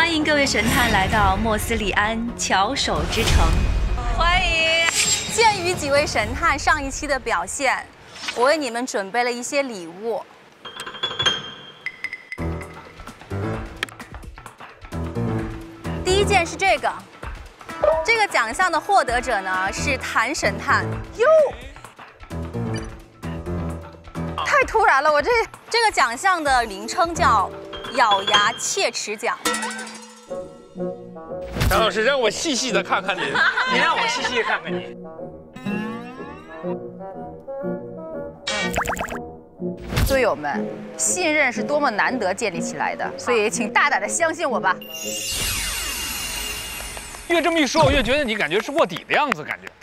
欢迎各位神探来到莫斯里安巧手之城。 欢迎！鉴于几位神探上一期的表现，我为你们准备了一些礼物。第一件是这个奖项的获得者呢是谭神探。哟，太突然了，这个奖项的名称叫咬牙切齿奖。 张老师让我细细的看看你， 你让我细细看看你。 队友们，信任是多么难得建立起来的，所以请大胆的相信我吧。 越这么一说，我越觉得你感觉是卧底的样子，感觉。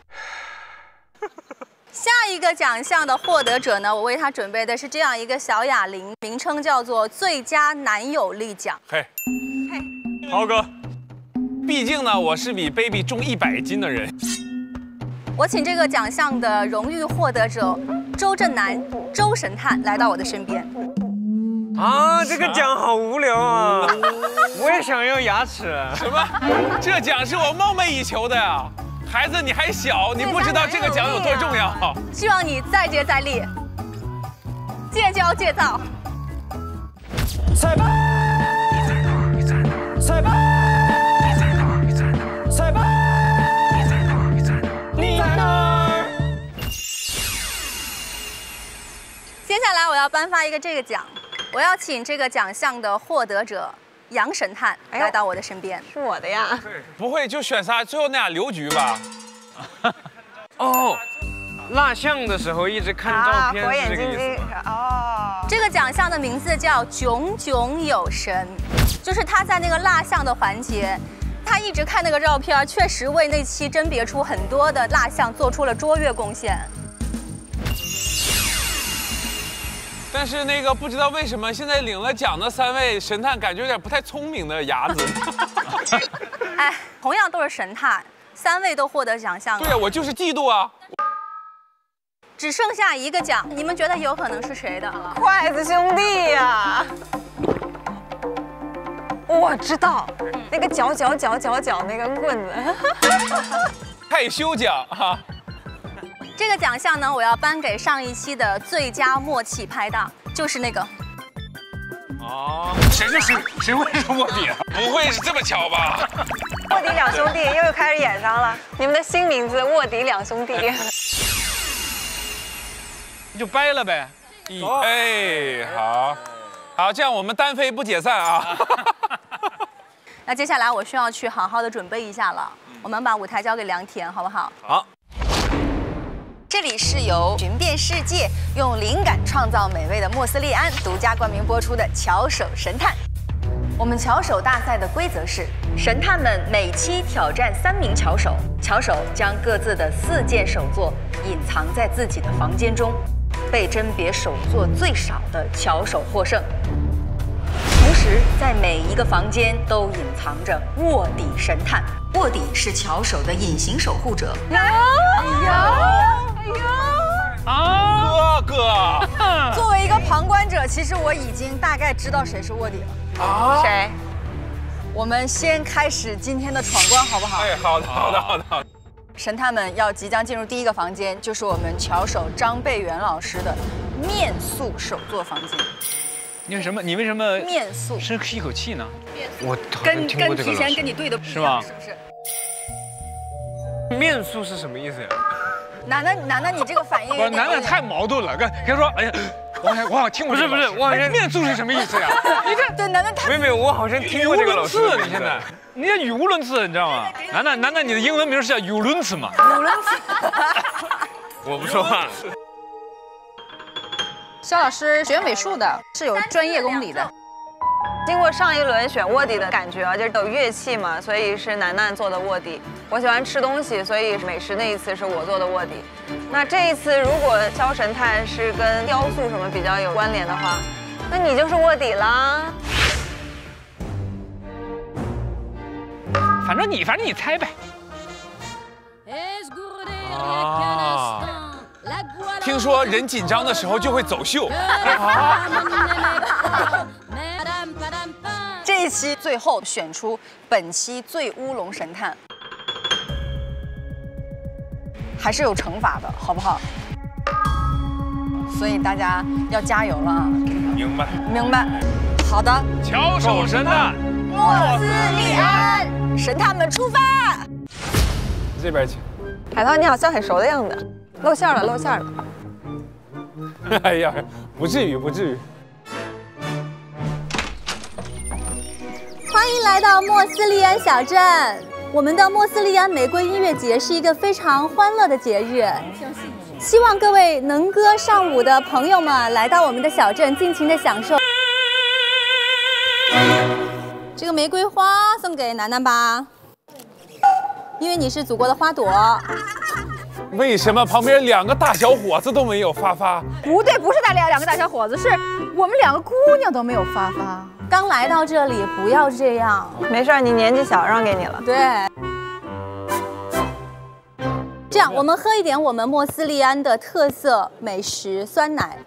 下一个奖项的获得者呢，我为他准备的是这样一个小哑铃，名称叫做最佳男友力奖。 嘿，豪哥，毕竟呢，我是比 baby 重100斤的人。 我请这个奖项的荣誉获得者周震南周神探来到我的身边。 啊，这个奖好无聊啊！我也想要牙齿。 什么？这奖是我梦寐以求的呀！孩子，你还小，你不知道这个奖有多重要。 希望你再接再厉，戒骄戒躁。 菜吧，你在哪儿？你在哪儿？菜吧，你在哪儿？你在哪儿？菜吧，你在哪儿？你在哪儿？你在哪儿？ 接下来我要颁发一个这个奖，我要请这个奖项的获得者杨神探来到我的身边。 是我的呀。 不会就选仨，最后那俩留局吧？ 哦，蜡像的时候一直看照片， 火眼是这个意思金睛。哦。 这个奖项的名字叫炯炯有神，就是他在那个蜡像的环节，他一直看那个照片，确实为那期甄别出很多的蜡像做出了卓越贡献。 但是那个不知道为什么现在领了奖的3位神探感觉有点不太聪明的牙子。 哎，同样都是神探，3位都获得奖项了。 对呀，我就是嫉妒啊。 只剩下一个奖，你们觉得有可能是谁的？ 筷子兄弟呀！我知道，那个搅那根棍子。 害羞奖哈。 这个奖项呢，我要颁给上一期的最佳默契拍档，就是那个。 哦，谁是谁？谁会是卧底啊？不会是这么巧吧？ 卧底两兄弟又开始演上了，你们的新名字卧底两兄弟。 就掰了呗。哎，好，好，这样我们单飞不解散啊。 那接下来我需要去好好的准备一下了，我们把舞台交给梁田，好不好？ 好。 这里是由寻遍世界用灵感创造美味的莫斯利安独家冠名播出的《巧手神探》。我们巧手大赛的规则是，神探们每期挑战3名巧手，巧手将各自的4件手作隐藏在自己的房间中，被甄别手作最少的巧手获胜。同时，在每一个房间都隐藏着卧底神探，卧底是巧手的隐形守护者。 啊，哥哥， 作为一个旁观者，其实我已经大概知道谁是卧底了。 啊， 谁？ 我们先开始今天的闯关，好不好？ 哎，好的，好的，好的。 神探们要即将进入第1个房间，就是我们巧手张贝元老师的面塑手作房间。 你为什么面塑深吸一口气呢？ 我跟提前跟你对的不一样，是不是？ 面塑是什么意思呀？ 楠楠，你这个反应， 我楠楠太矛盾了。跟他说，哎呀，我好像听过。不是，我好像面塑是什么意思呀？你这对楠楠太没有，我好像听过这个老师。 你现在，你这语无伦次，你知道吗？楠楠，你的英文名是叫语无伦次吗？ 语无伦次。 我不说话。 肖老师学美术的，是有专业功底的。 经过上一轮选卧底的感觉啊，就是有乐器嘛，所以是楠楠做的卧底。我喜欢吃东西，所以美食那一次是我做的卧底。那这一次如果肖神探是跟雕塑什么比较有关联的话，那你就是卧底啦。 反正你猜呗。啊。听说人紧张的时候就会走秀。 这一期最后选出本期最乌龙神探，还是有惩罚的，好不好？所以大家要加油了。 明白。 明白。好的。 巧手神探， 莫斯利安，神探们出发。 这边请。 海涛，你好像很熟的样子，露馅了，露馅了。 哎呀，不至于，不至于。 欢迎来到莫斯利安小镇。我们的莫斯利安玫瑰音乐节是一个非常欢乐的节日，希望各位能歌善舞的朋友们来到我们的小镇，尽情的享受。这个玫瑰花送给楠楠吧，因为你是祖国的花朵。 为什么旁边2个大小伙子都没有发发？ 不对，不是咱俩2个大小伙子，是我们2个姑娘都没有发发。 刚来到这里，不要这样。 没事，你年纪小，让给你了。 对。这样，我们喝一点我们莫斯利安的特色美食酸奶。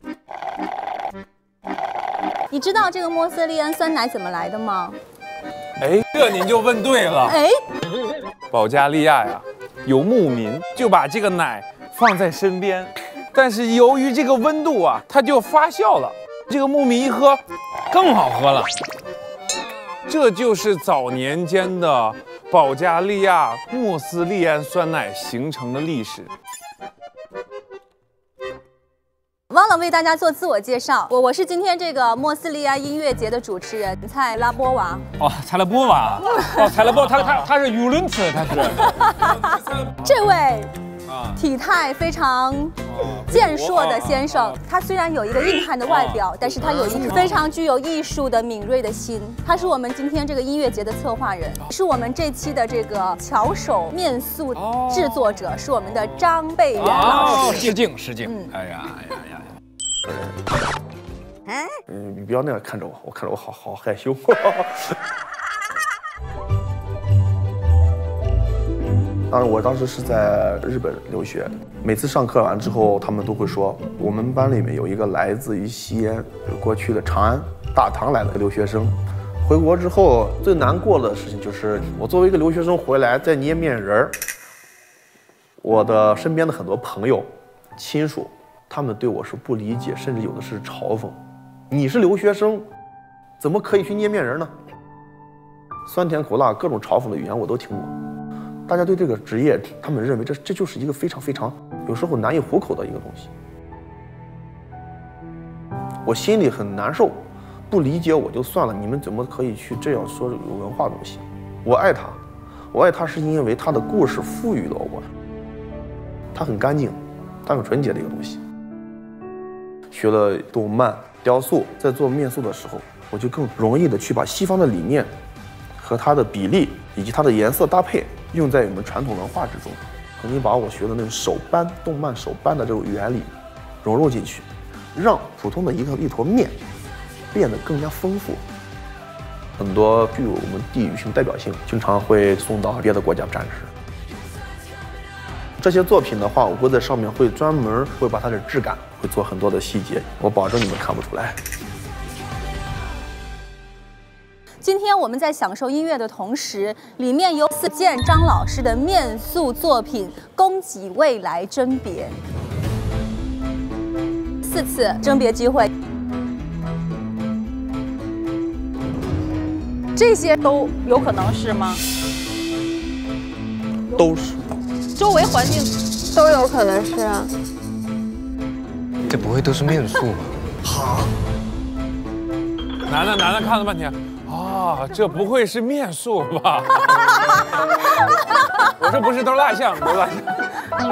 你知道这个莫斯利安酸奶怎么来的吗？ 哎，这您就问对了。 哎， 保加利亚呀，有牧民就把这个奶放在身边，但是由于这个温度啊，它就发酵了。这个牧民一喝，更好喝了。这就是早年间的保加利亚莫斯利安酸奶形成的历史。 忘了为大家做自我介绍，我是今天这个莫斯利安音乐节的主持人蔡拉波娃。 哦，蔡拉波娃，哦，蔡拉波，他是语伦词，他是。 这位体态非常健硕的先生，他虽然有一个硬汉的外表，但是他有一颗非常具有艺术的敏锐的心。他是我们今天这个音乐节的策划人，是我们这期的这个巧手面塑制作者，是我们的张贝元老师。 失敬。哎呀。 你不要那样看着我，我看着我好害羞。我当时是在日本留学，每次上课完之后，他们都会说，我们班里面有一个来自于西安过去的长安大唐来的留学生，回国之后最难过的事情就是我作为一个留学生回来在捏面人儿，我的身边的很多朋友、亲属，他们对我是不理解，甚至有的是嘲讽。你是留学生，怎么可以去捏面人呢？酸甜苦辣各种嘲讽的语言我都听过。大家对这个职业，他们认为这就是一个非常非常有时候难以糊口的一个东西。我心里很难受，不理解我就算了，你们怎么可以去这样说有文化的东西？我爱他，我爱他是因为他的故事赋予了我，他很干净，他很纯洁的一个东西。学了动漫、雕塑，在做面塑的时候，我就更容易的去把西方的理念和它的比例以及它的颜色搭配用在我们传统文化之中，肯定把我学的那种手扳、动漫手扳的这种原理融入进去，让普通的一坨面变得更加丰富。很多具有我们地域性代表性，经常会送到别的国家展示。这些作品的话，我会在上面会专门会把它的质感会做很多的细节，我保证你们看不出来。 今天我们在享受音乐的同时，里面有4件张老师的面塑作品，供给未来甄别，4次甄别机会，这些都有可能是吗？ 都是。 周围环境都有可能是啊。 这不会都是面塑吧？ 楠楠看了半天，啊，这不会是面塑吧？我说不是，都是蜡像，都是蜡像。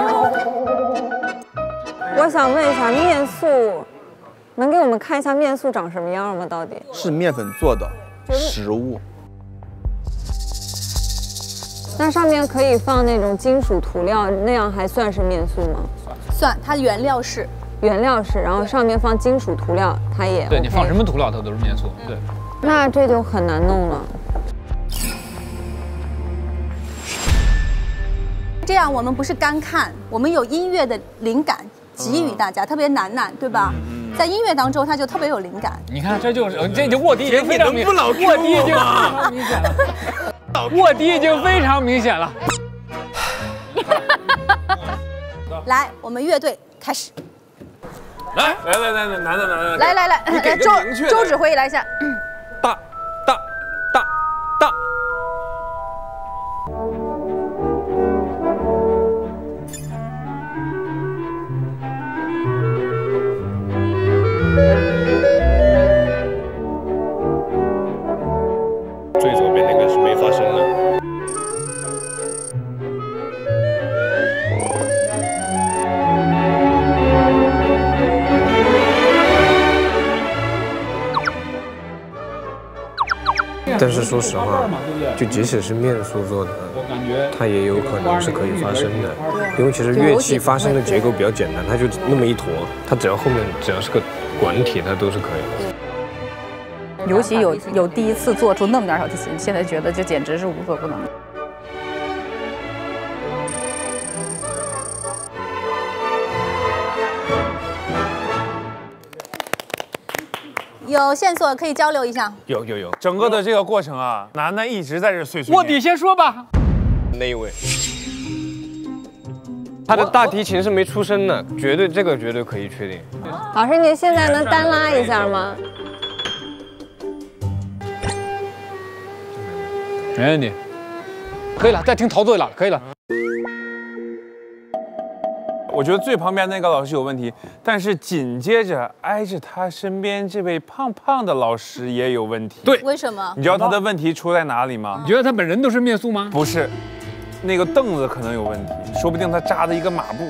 我想问一下，面塑能给我们看一下面塑长什么样吗？到底是面粉做的食物。 那上面可以放那种金属涂料，那样还算是面塑吗？ 算，它原料是， 然后上面放金属涂料，它也 OK。 对，你放什么涂料它都是面塑。对。 那这就很难弄了。 这样我们不是干看，我们有音乐的灵感给予大家，特别楠楠，对吧？ 在音乐当中他就特别有灵感。 你看，这就卧底已经非常明显，卧底已经非常明显了，卧底已经非常明显了。 来，我们乐队开始。 来，男的， 来，周指挥来一下。 大。 最左边那个是没发声的。 但是说实话，就即使是面塑做的，它也有可能是可以发声的，因为其实乐器发声的结构比较简单，它就那么一坨，它只要后面只要是个管体，它都是可以的。 尤其有第一次做出那么点小提琴，现在觉得就简直是无所不能。 有线索可以交流一下。 有，整个的这个过程啊，楠楠一直在这碎碎念。 卧底先说吧。 那一位，他的大提琴是没出声的，绝对可以确定。 老师，您现在能单拉一下吗？ 没问题，可以了，再听陶醉了，可以了。 我觉得最旁边那个老师有问题，但是紧接着挨着他身边这位胖胖的老师也有问题。 对， 为什么？ 你知道他的问题出在哪里吗？ 你觉得他本人都是面塑吗？ 不是，那个凳子可能有问题，说不定他扎的一个马步。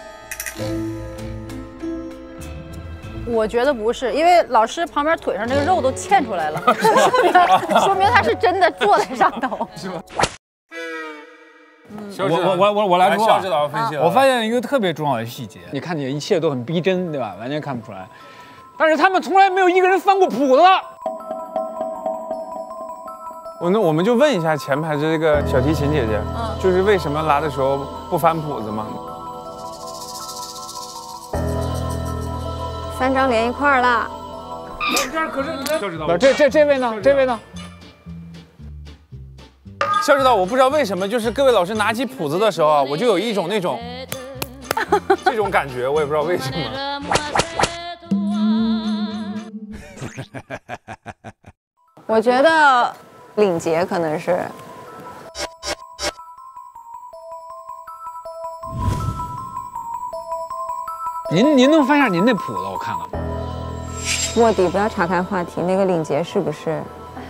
我觉得不是，因为老师旁边腿上这个肉都嵌出来了，说明他是真的坐在上头。 是吧？ 我来说， 肖指导分析了。 我发现一个特别重要的细节，你看起来一切都很逼真，对吧？完全看不出来，但是他们从来没有一个人翻过谱子。 那我们就问一下前排的这个小提琴姐姐，就是为什么拉的时候不翻谱子吗 ？3张连一块儿了。 可是你看，肖指导，这位呢？这位呢？ 肖指导，我不知道为什么，就是各位老师拿起谱子的时候啊，我就有一种那种这种感觉，我也不知道为什么。 我觉得领结可能是。 您能翻一下您那谱子，我看看。 卧底不要岔开话题，那个领结是不是？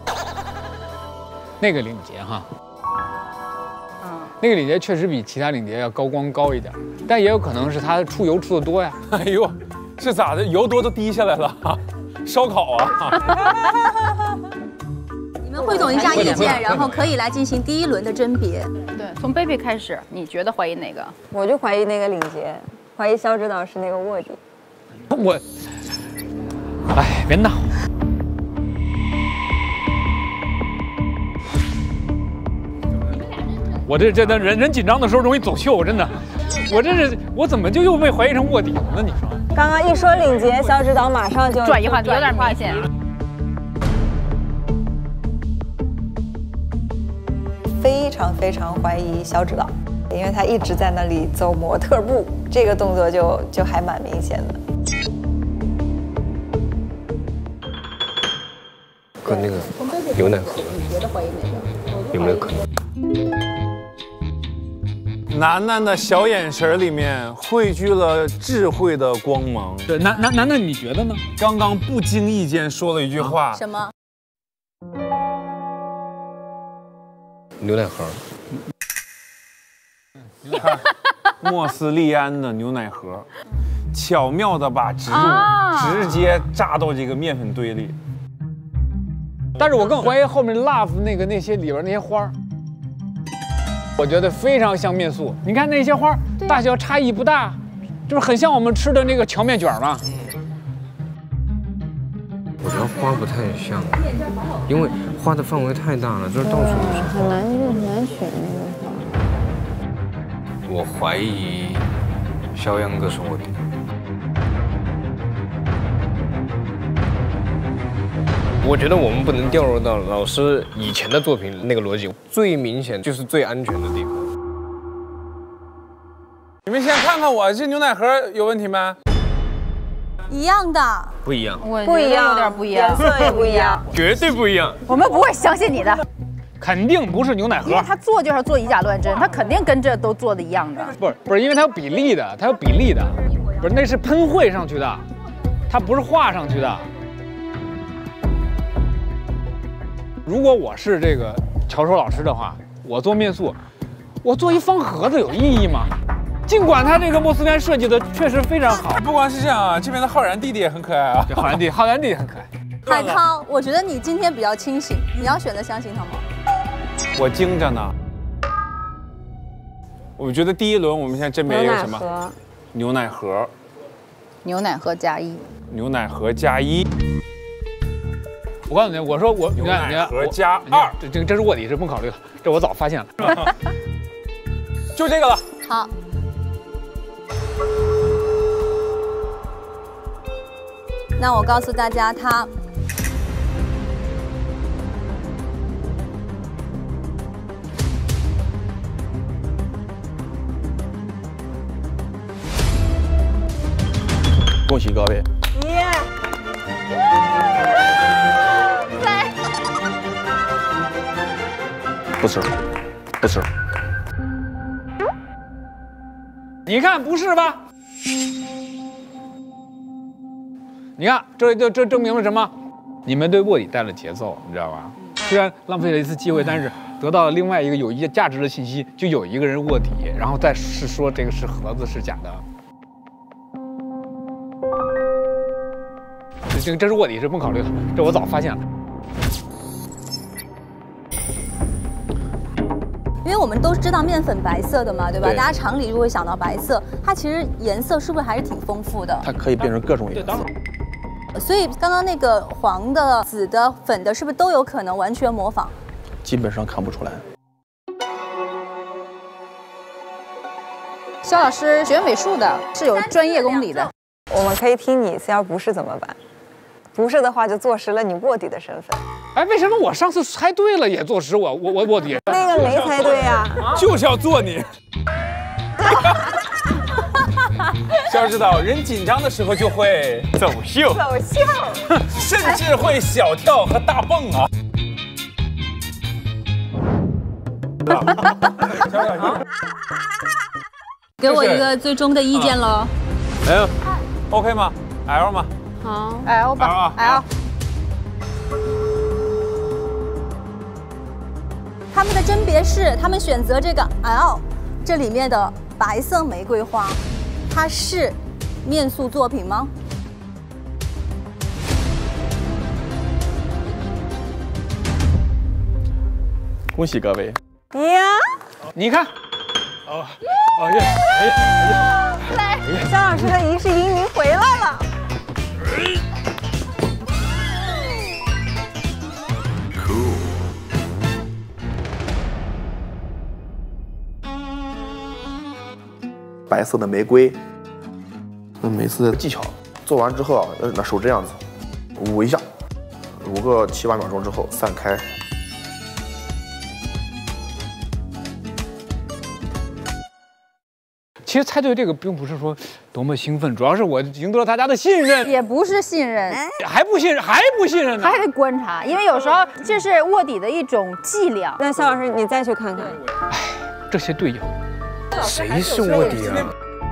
那个领结哈，那个领结确实比其他领结要高光高一点，但也有可能是它出油出的多呀。 哎呦，是咋的？油多都滴下来了，烧烤啊！ 你们汇总一下意见，然后可以来进行第一轮的甄别。 对，从 baby 开始，你觉得怀疑哪个？ 我就怀疑那个领结，怀疑肖指导是那个卧底。 哎，别闹。我这人紧张的时候容易走秀，真的。我怎么就又被怀疑成卧底了呢？你说？ 刚刚一说领结，肖指导马上就转移话题，有点明显。 非常怀疑肖指导，因为他一直在那里走模特步，这个动作就还蛮明显的。 跟那个牛奶盒，有没有可能？ 楠楠的小眼神里面汇聚了智慧的光芒。 对，楠，你觉得呢？ 刚刚不经意间说了一句话， 什么？ 牛奶盒。 你看，莫斯利安的牛奶盒，巧妙的把植物直接扎到这个面粉堆里。 但是我更怀疑后面 love 那些里边那些花儿。我觉得非常像面塑，你看那些花大小差异不大，就是很像我们吃的那个荞面卷嘛。 我觉得花不太像，因为花的范围太大了，这到处都是。 很难选那个花。 我怀疑肖央哥是卧底。 我觉得我们不能掉入到老师以前的作品那个逻辑，最明显就是最安全的地方。 你们先看看我这牛奶盒有问题没？ 一样的。 不一样， 不一样，有点不一样， 颜色也不一样， 绝对不一样。 我们不会相信你的， 肯定不是牛奶盒因为。他做就是做以假乱真，他肯定跟这都做的一样的。 不是，因为它有比例的，它有比例的，不是那是喷绘上去的，它不是画上去的。如果我是这个巧手老师的话，我做面塑，我做一方盒子有意义吗？尽管它这个莫斯干设计的确实非常好， 不光是这样啊，这边的浩然弟弟也很可爱啊。 浩然弟也很可爱。 海涛，我觉得你今天比较清醒，你要选择相信他吗？ 我精着呢。我觉得第一轮我们现在真没有什么牛奶盒， 牛奶盒加1， 牛奶盒加1， 我告诉你，我说我牛奶盒加2， 这是卧底，这不考虑了，这我早发现了。 就这个了。 好。那我告诉大家，它恭喜各位！不吃，不吃。 你看不是吧？你看，这证明了什么？你们对卧底带了节奏，你知道吧？虽然浪费了一次机会，但是得到了另外一个有价值的信息，就有一个人卧底，然后再是说这个是盒子是假的。这是卧底，这不考虑了，这我早发现了。 因为我们都知道面粉白色的嘛，对吧？ 对大家常理就会想到白色，它其实颜色是不是还是挺丰富的？ 它可以变成各种颜色。 所以刚刚那个黄的、紫的、粉的，是不是都有可能完全模仿？ 基本上看不出来。 肖老师学美术的，是有专业功底的。 我们可以听你一次，要不是怎么办？不是的话，就坐实了你卧底的身份。 哎，为什么我上次猜对了也坐实我卧底？ 那个没猜对呀， 就是要做你。肖指导，人紧张的时候就会走秀，甚至会小跳和大蹦啊。 给我一个最终的意见喽。 哎 ，OK 吗 ？L 吗？ 好 ，L 吧 ，L。 他们的甄别是，他们选择这个 L， 这里面的白色玫瑰花，它是面塑作品吗？ 恭喜各位！ 呀， 你看， 肖老师的一世英名回来了。 白色的玫瑰，每次技巧做完之后啊，拿手这样子捂一下，捂个7、8秒钟之后散开。 其实猜对这个并不是说多么兴奋，主要是我赢得了大家的信任。 也不是信任， 还不信任，还不信任呢？ 还得观察，因为有时候这是卧底的一种伎俩。 那肖老师，你再去看看。 哎，这些队友， 谁是卧底啊？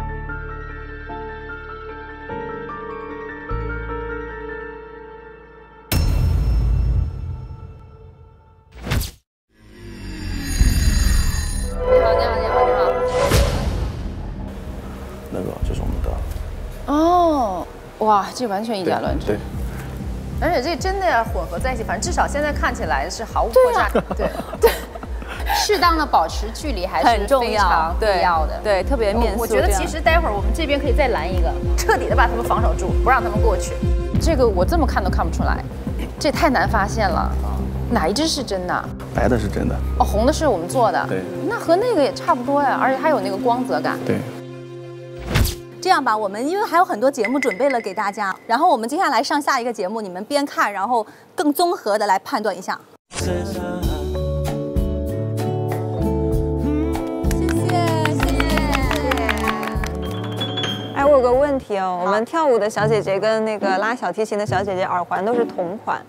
那个就是我们的。 哦，哇，这完全以假乱真。 对。 而且这真的要混合在一起，反正至少现在看起来是毫无破绽。对对。适当的保持距离还是很重要， 必要的。 对，特别面塑。 我觉得其实待会儿我们这边可以再拦一个，彻底的把他们防守住，不让他们过去。这个我这么看都看不出来，这太难发现了。哪一只是真的？ 白的是真的。 哦，红的是我们做的。 对。 那和那个也差不多呀，而且还有那个光泽感。 对。 这样吧，我们因为还有很多节目准备了给大家，然后我们接下来上下一个节目，你们边看，然后更综合的来判断一下。谢谢。 哎，我有个问题哦，我们跳舞的小姐姐跟那个拉小提琴的小姐姐耳环都是同款，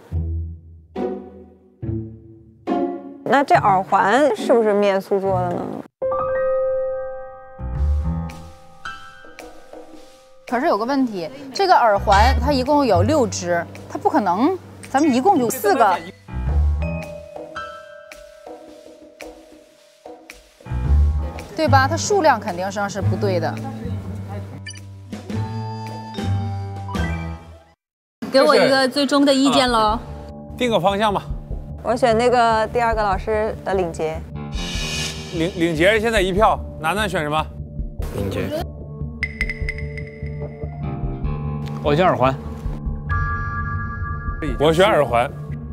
那这耳环是不是面塑做的呢？ 可是有个问题，这个耳环它一共有6只，它不可能，咱们一共就4个。对吧？它数量肯定上是不对的。 给我一个最终的意见喽。 定个方向吧。 我选那个第2个老师的领结。 领结现在1票，楠楠选什么？ 领结。 我选耳环。 我选耳环。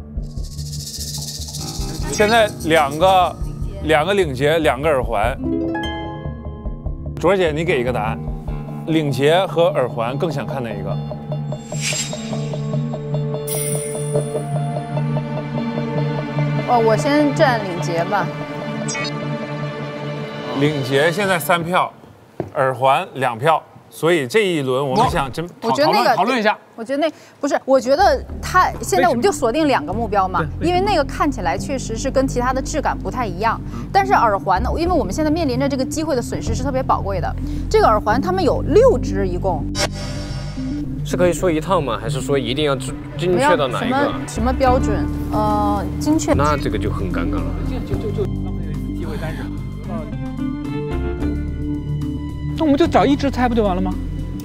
现在两个领结，2个耳环。卓姐，你给一个答案，领结和耳环更想看哪一个？ 我先占领结吧。 领结现在3票，耳环2票，所以这一轮我们想我觉得那个讨论一下。 我觉得不是，我觉得它现在我们就锁定2个目标嘛，因为那个看起来确实是跟其他的质感不太一样。但是耳环呢，因为我们现在面临着这个机会的损失是特别宝贵的。这个耳环他们有6只一共。 是可以说一套吗？还是说一定要精确到哪一个？ 什么标准？精确。 那这个就很尴尬了。 就浪费了一次机会，但是那我们就找1只猜不就完了吗？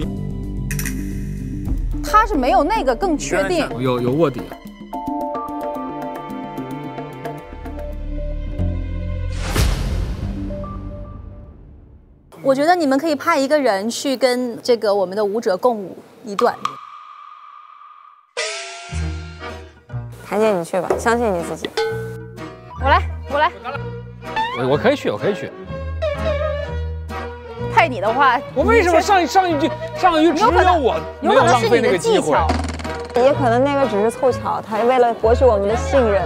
它是没有那个更确定。 有卧底。 我觉得你们可以派一个人去跟这个我们的舞者共舞一段。 谭姐，你去吧，相信你自己。 我来。 我可以去。 派你的话， 我为什么上一局只有我没有浪费那个机会？ 也可能那个只是凑巧，他为了博取我们的信任。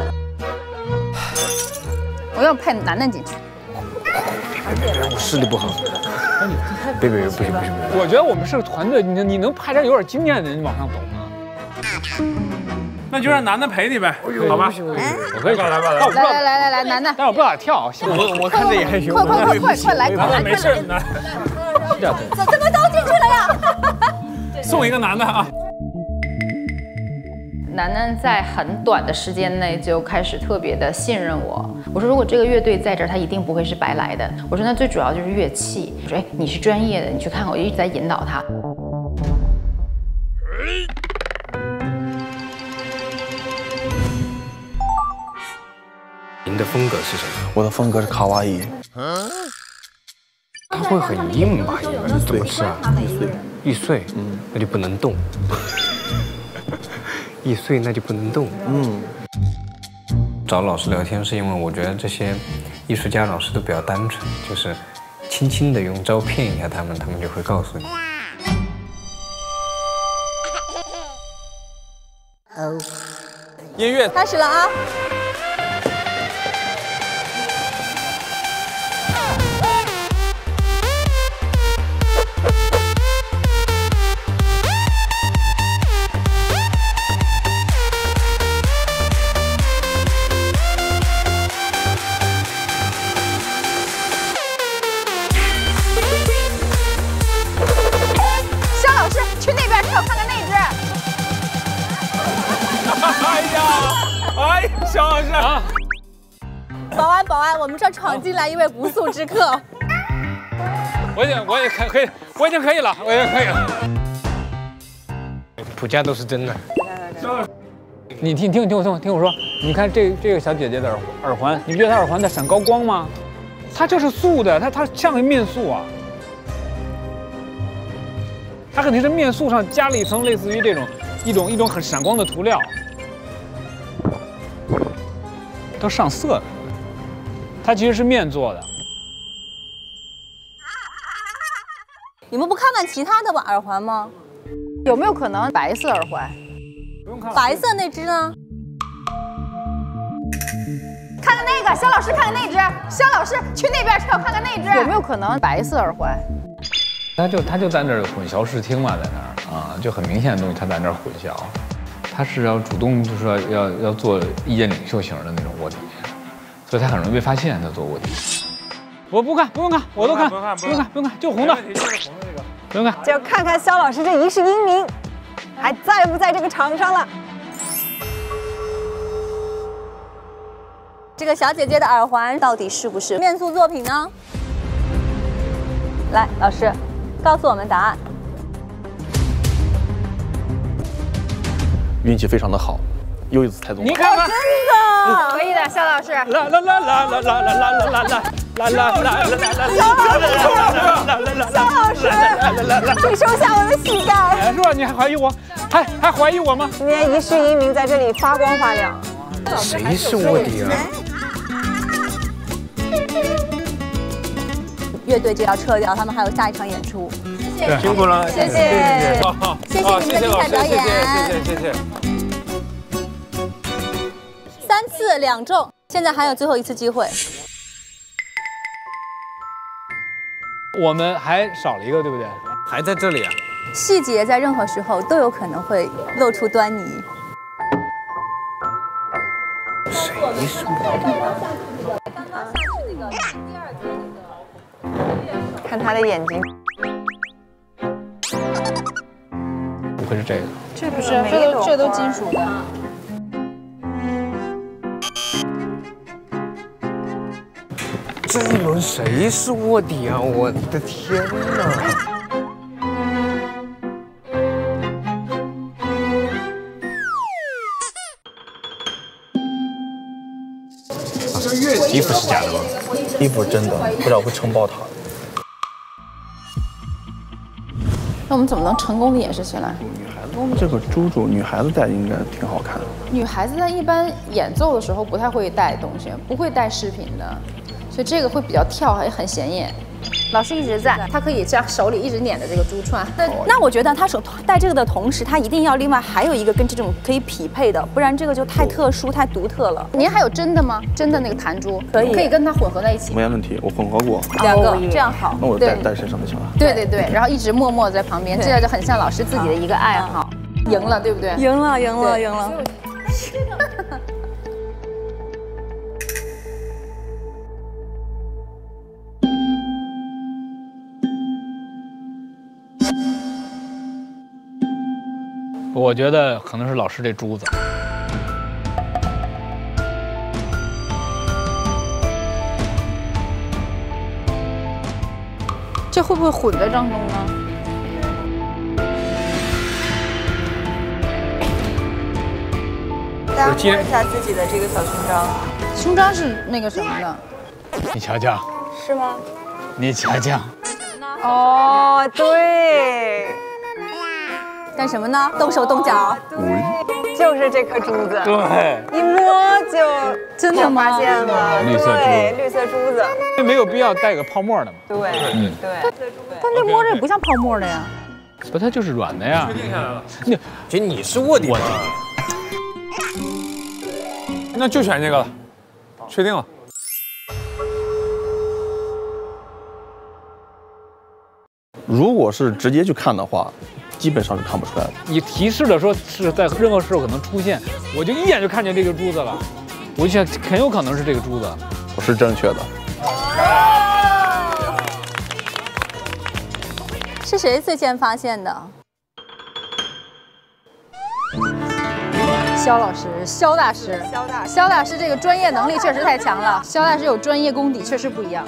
我要派楠楠进去。 我视力不好。别，不行。 我觉得我们是个团队，你能派点有点经验的人往上走吗？ 那就让楠楠陪你呗，好吧？ 我可以来， 楠楠， 但我不咋跳，我看着也还行。 快来！ 没事，楠。 怎么都进去了呀？ 送一个楠楠啊！ 楠楠在很短的时间内就开始特别的信任我。我说，如果这个乐队在这儿，他一定不会是白来的。我说，那最主要就是乐器。我说，哎，你是专业的，你去看看。我一直在引导他。 您的风格是什么？ 我的风格是卡哇伊。 它会很硬吧？你怎么吃啊？易碎，那就不能动。易碎那就不能动。找老师聊天是因为我觉得这些艺术家老师都比较单纯，就是轻轻的用招骗一下他们，他们就会告诉你。 音乐开始了啊！ 肖老师啊！ 保安，我们这闯进来一位不速之客。 我已经可以了。 普家都是真的。 你听我说，你看这个小姐姐的耳环，你不觉得她耳环在闪高光吗？它就是素的，它像面塑啊。它肯定是面塑上加了一层类似于这种一种很闪光的涂料。都上色的，它其实是面做的。 你们不看看其他的耳环吗？ 有没有可能白色耳环？ 不用看白色那只呢？ 看看那个，肖老师看看那只，肖老师去那边去，我看看那只。有没有可能白色耳环？ 他就在那儿混淆视听嘛，在那儿啊，就很明显的东西他在那儿混淆。他是要主动，就是说要做意见领袖型的那种卧底，所以他很容易被发现他做卧底。我不看，不用看，我都看，不用看，就红的，不用看， 就看看肖老师这一世英名还在不在这个场上了。 这个小姐姐的耳环到底是不是面塑作品呢？来，老师，告诉我们答案。 运气非常的好，又一次猜中了。 你看看， 真的可以的，肖老师。 肖老师，请收下我的膝盖。 是吧？你还怀疑我？还怀疑我吗？ 今天一世英名在这里发光发亮。 谁是卧底啊？ 乐队就要撤掉，他们还有下一场演出。 辛苦了， 谢谢，谢谢你们的精彩表演， 谢谢。 3次2中，现在还有最后一次机会。 我们还少了一个，对不对？ 还在这里啊？ 细节在任何时候都有可能会露出端倪。 谁是卧底？ 看他的眼睛， 不会是这个？ 这不是，这都金属的。 这一轮谁是卧底啊？我的天哪！ 衣服是假的吗？ 衣服是真的，不然我会承包它。 那我们怎么能成功的演示起来？ 这个珠珠，女孩子戴应该挺好看的。 女孩子在一般演奏的时候不太会带东西，不会带饰品的，所以这个会比较跳，还很显眼。老师一直在，他可以这样手里一直捻着这个珠串。 那我觉得他手戴这个的同时，他一定要另外还有一个跟这种可以匹配的，不然这个就太特殊、太独特了。 您还有真的吗？真的那个弹珠可以跟它混合在一起。 没问题，我混合过。 2个这样好。 那我戴身上就行了。 对，然后一直默默在旁边，这样就很像老师自己的一个爱好。赢了，对不对？ 赢了。 我觉得可能是老师这珠子。 这会不会混在当中呢？ 大家摸一下自己的这个小胸章， 胸章是那个什么的？ 你瞧瞧， 是吗？ 你瞧瞧。 哦，对。 干什么呢？动手动脚。 就是这颗珠子。 对。 一摸就真的发现了。 绿色珠子。 绿色珠子。 没有必要带个泡沫的嘛。 对。 但这摸着也不像泡沫的呀。 不，它就是软的呀。 确定下来了。 觉得你是卧底吗？ 那就选这个了，确定了。 如果是直接去看的话，基本上是看不出来的。 你提示的说是在任何时候可能出现，我就一眼就看见这个珠子了，我就想很有可能是这个珠子。 我是正确的。 是谁最先发现的？ 肖老师，肖大师，肖大师这个专业能力确实太强了。肖大师有专业功底，确实不一样。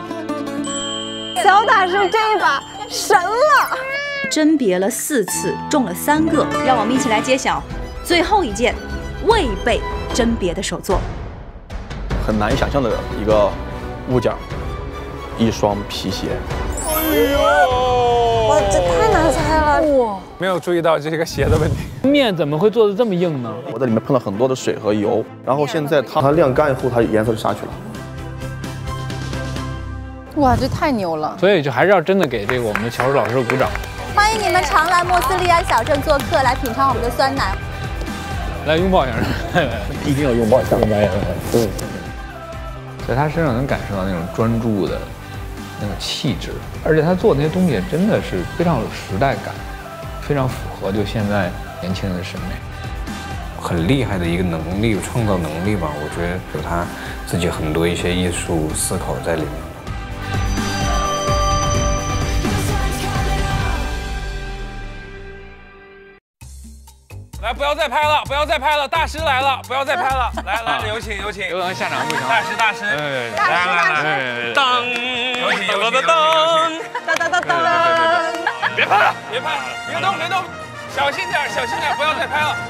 肖大师这一把神了！ 甄别了4次，中了3个，让我们一起来揭晓最后一件未被甄别的手作。 很难以想象的一个物件，一双皮鞋。 哎呦！哇，这太难猜了！哇， 没有注意到这个鞋的问题。 面怎么会做的这么硬呢？ 我在里面喷了很多的水和油，然后现在它晾干以后，它颜色就下去了。 哇，这太牛了！ 所以就还是要真的给这个我们的乔治老师鼓掌。 欢迎你们常来莫斯利安小镇做客，来品尝我们的酸奶。 来拥抱一下， 一定要拥抱一下。 对，在他身上能感受到那种专注的那种气质，而且他做的那些东西真的是非常有时代感，非常符合就现在年轻人的审美。 很厉害的一个能力，创造能力吧，我觉得有他自己很多一些艺术思考在里面。 来，不要再拍了，不要再拍了，大师来了，不要再拍了，来，有请，有请， 有请下场不行， 大师， 来， 当，有请，别拍了，别动，小心点，不要再拍了。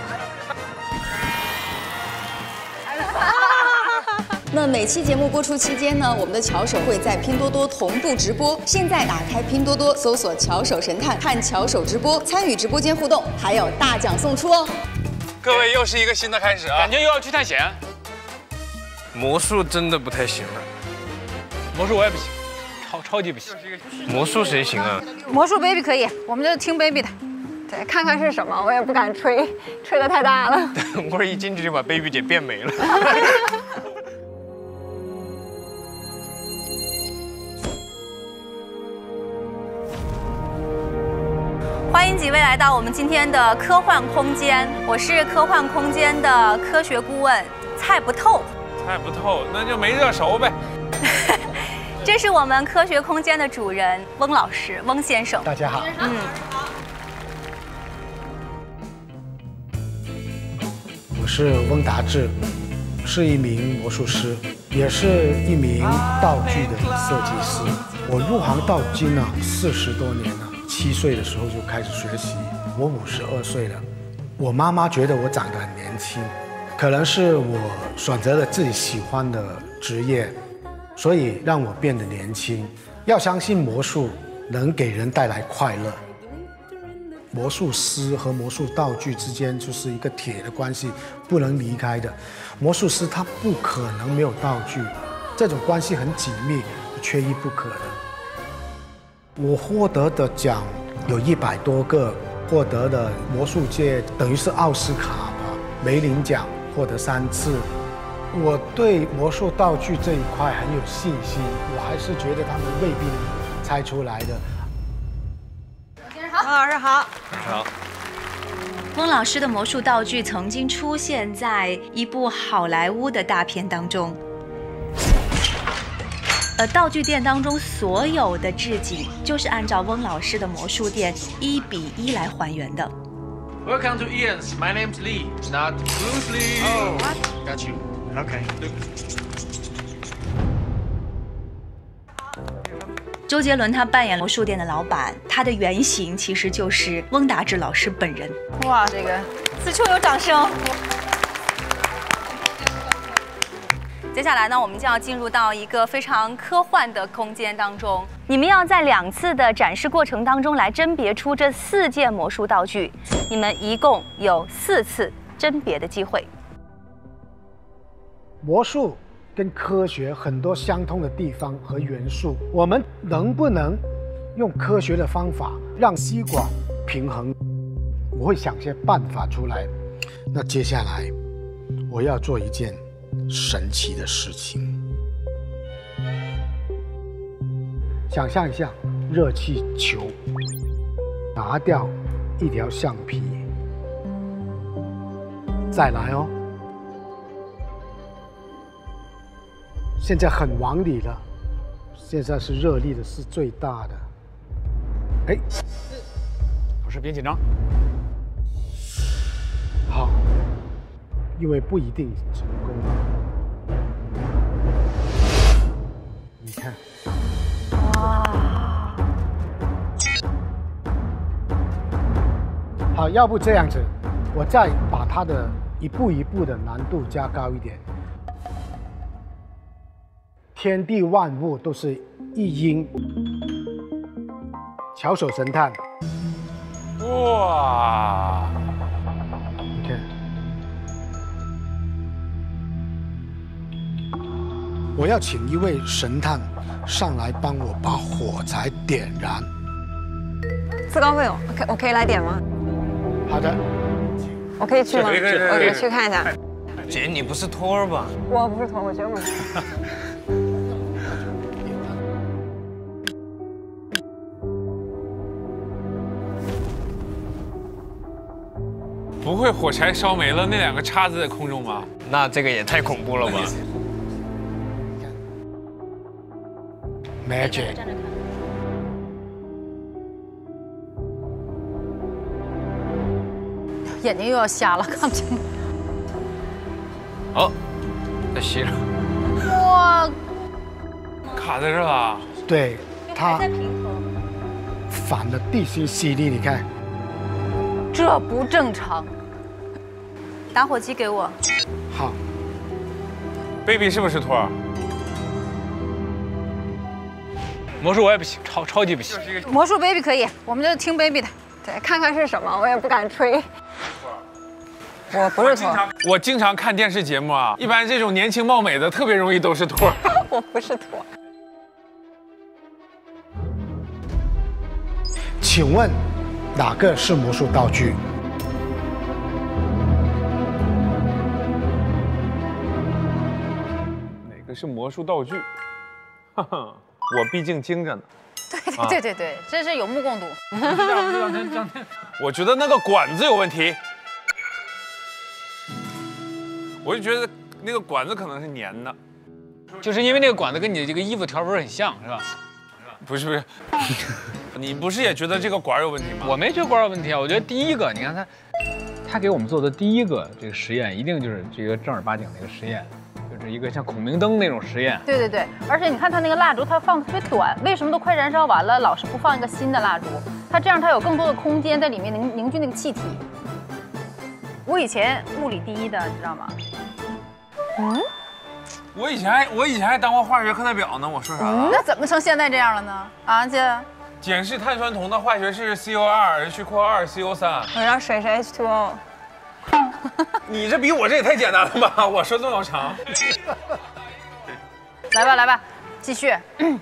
那每期节目播出期间呢，我们的巧手会在拼多多同步直播。现在打开拼多多，搜索“巧手神探”，看巧手直播，参与直播间互动，还有大奖送出哦。 各位，又是一个新的开始啊！ 感觉又要去探险。 魔术真的不太行了， 魔术我也不行，超级不行。 魔术谁行啊？ 魔术 baby 可以，我们就听 baby 的。 对，看看是什么，我也不敢吹，吹得太大了。 等会儿一进去就把 baby 姐变没了。 欢迎几位来到我们今天的科幻空间，我是科幻空间的科学顾问猜不透， 那就没热熟呗。 这是我们科学空间的主人翁老师，翁先生。 大家好。我是翁达志，是一名魔术师，也是一名道具的设计师。我入行到今40多年了。7岁的时候就开始学习，我52岁了。我妈妈觉得我长得很年轻，可能是我选择了自己喜欢的职业，所以让我变得年轻。要相信魔术能给人带来快乐。魔术师和魔术道具之间就是一个铁的关系，不能离开的。魔术师他不可能没有道具，这种关系很紧密，缺一不可的。我获得的奖有100多个，获得的魔术界等于是奥斯卡吧，梅林奖获得3次。我对魔术道具这一块很有信心，我还是觉得他们未必能猜出来的。 翁老师好。 好。 翁老师的魔术道具曾经出现在一部好莱坞的大片当中。道具店当中所有的置景就是按照翁老师的魔术店1比1来还原的。 Welcome to Ian's. My name's Lee, not Bruce Lee. Oh, what? Got you. Okay. 周杰伦他扮演魔术店的老板，他的原型其实就是翁达志老师本人。 哇，这个此处有掌声。 接下来呢，我们就要进入到一个非常科幻的空间当中。你们要在2次的展示过程当中来甄别出这4件魔术道具，你们一共有4次甄别的机会。 魔术跟科学很多相通的地方和元素，我们能不能用科学的方法让吸管平衡？我会想些办法出来。那接下来我要做一件神奇的事情。想象一下，热气球拿掉一条橡皮，再来哦。现在很往里了，现在是热力的是最大的。哎， 老师别紧张。 好，因为不一定成功。你看，哇！好，要不这样子，我再把它的一步一步的难度加高一点。天地万物都是一音，巧手神探。 哇！ 你看， 我要请一位神探上来帮我把火柴点燃。 自告奋勇，我可以来点吗？ 好的， 我可以去吗？ 可以我去看一下。 姐，你不是托儿吧？ 我不是托，我觉得我是。 不会火柴烧没了，那2个叉子在空中吗？ 那这个也太恐怖了吧！ Magic。 眼睛又要瞎了，看不清。 哦，在吸上。 哇， 卡在这了。 对，它反了地心吸力，你看。 这不正常。 打火机给我。 好。 baby 是不是托儿？ 魔术我也不行，超级不行。 魔术 baby 可以，我们就听 baby 的。 对，看看是什么，我也不敢吹。我不是托儿。 我经常看电视节目啊，一般这种年轻貌美的特别容易都是托儿。 我不是托儿。 请问哪个是魔术道具？ 是魔术道具，哈哈，我毕竟精着呢。 对，这是有目共睹。 我觉得那个管子有问题，我就觉得那个管子可能是粘的， 就是因为那个管子跟你的这个衣服条纹很像，是吧？ 不是，你不是也觉得这个管有问题吗？ 我没觉得管有问题啊，我觉得第一个，你看他给我们做的第一个这个实验，一定就是这个正儿八经的一个实验。 是一个像孔明灯那种实验， 对，而且你看它那个蜡烛，它放的特别短，为什么都快燃烧完了，老是不放一个新的蜡烛？它这样它有更多的空间在里面凝聚那个气体。我以前物理第一的，你知道吗？ 我以前还当过化学课代表呢，我说啥？ 那怎么成现在这样了呢？啊，姐。 碱式碳酸铜的化学式 CO2H2CO3。 我要水是 H2O。 你这比我这也太简单了吧！我说这么长。 来吧，继续。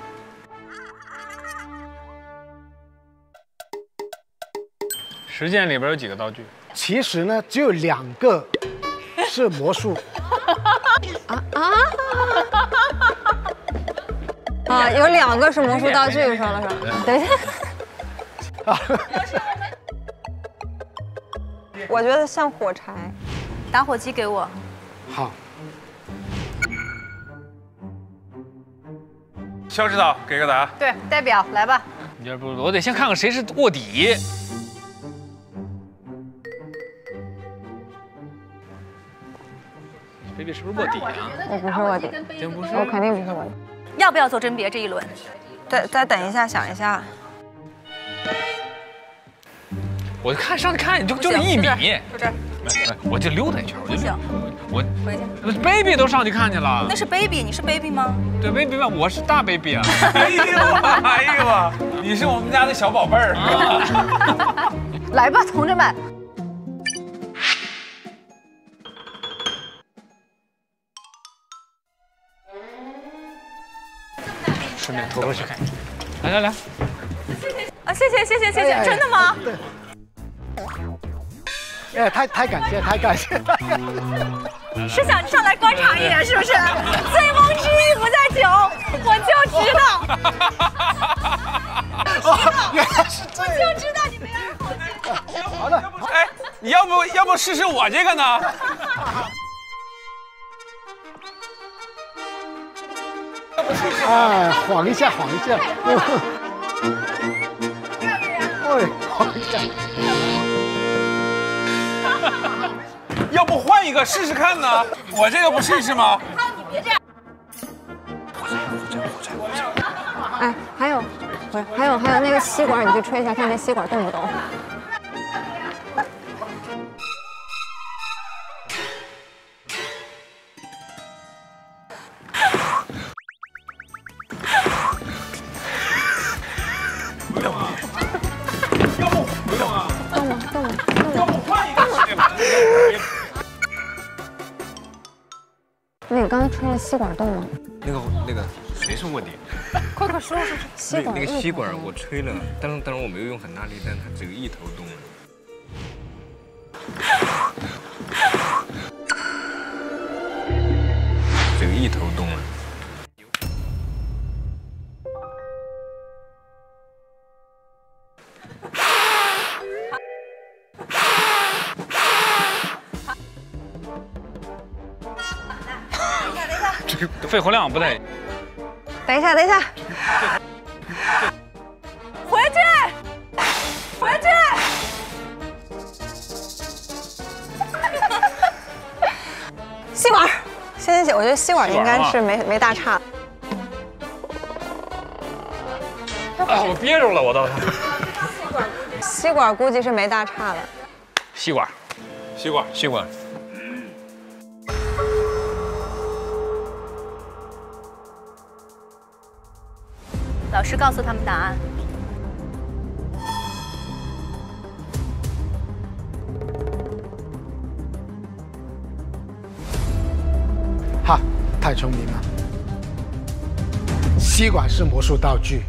实践里边有几个道具？ 其实呢，只有2个是魔术。 有2个是魔术道具，说了是吧？等一下。我觉得像火柴。 打火机给我。 好。 肖指导给个答。 对，代表来吧。 要不我得先看看谁是卧底。baby 是不是卧底啊？ 我不是卧底， 真不是， 我肯定不是卧底。 要不要做甄别这一轮？ 再等一下，想一下。 我看上去看就1米， 就这儿， 我就溜达一圈， 不行， 我回去。 baby 都上去看去了， 那是 baby， 你是 baby 吗？ 对 baby 嘛，我是大 baby 啊。 哎呦，你是我们家的小宝贝儿。 来吧，同志们。 顺便偷偷去看一下，来。 啊，谢谢，真的吗？ 对。哎，太感谢。 是想上来观察一眼，是不是？醉翁之意不在酒，我就知道。 原来是这样。 我就知道你们要好劲。 好的， 哎，你要不试试我这个呢？ 哎，晃一下。 要不换一个试试看呢？我这个不试试吗？ 你别这样。 哎，还有那个吸管，你去吹一下，看那吸管动不动。 那你刚才吹了吸管洞吗？ 那个谁是卧底？ 快说说吸管。 那个吸管我吹了，当然我没有用很大力，但它只有一头动了。只有一头动了。 这个肺活量不太。 等一下，等一下。 回去，回去。 吸管，仙仙姐，我觉得吸管应该是没大差。 啊，我憋住了，我倒是。 吸管估计是没大差的。 吸管， 吸管， 吸管。 老师告诉他们答案。 哈，太聪明了！吸管是魔术道具。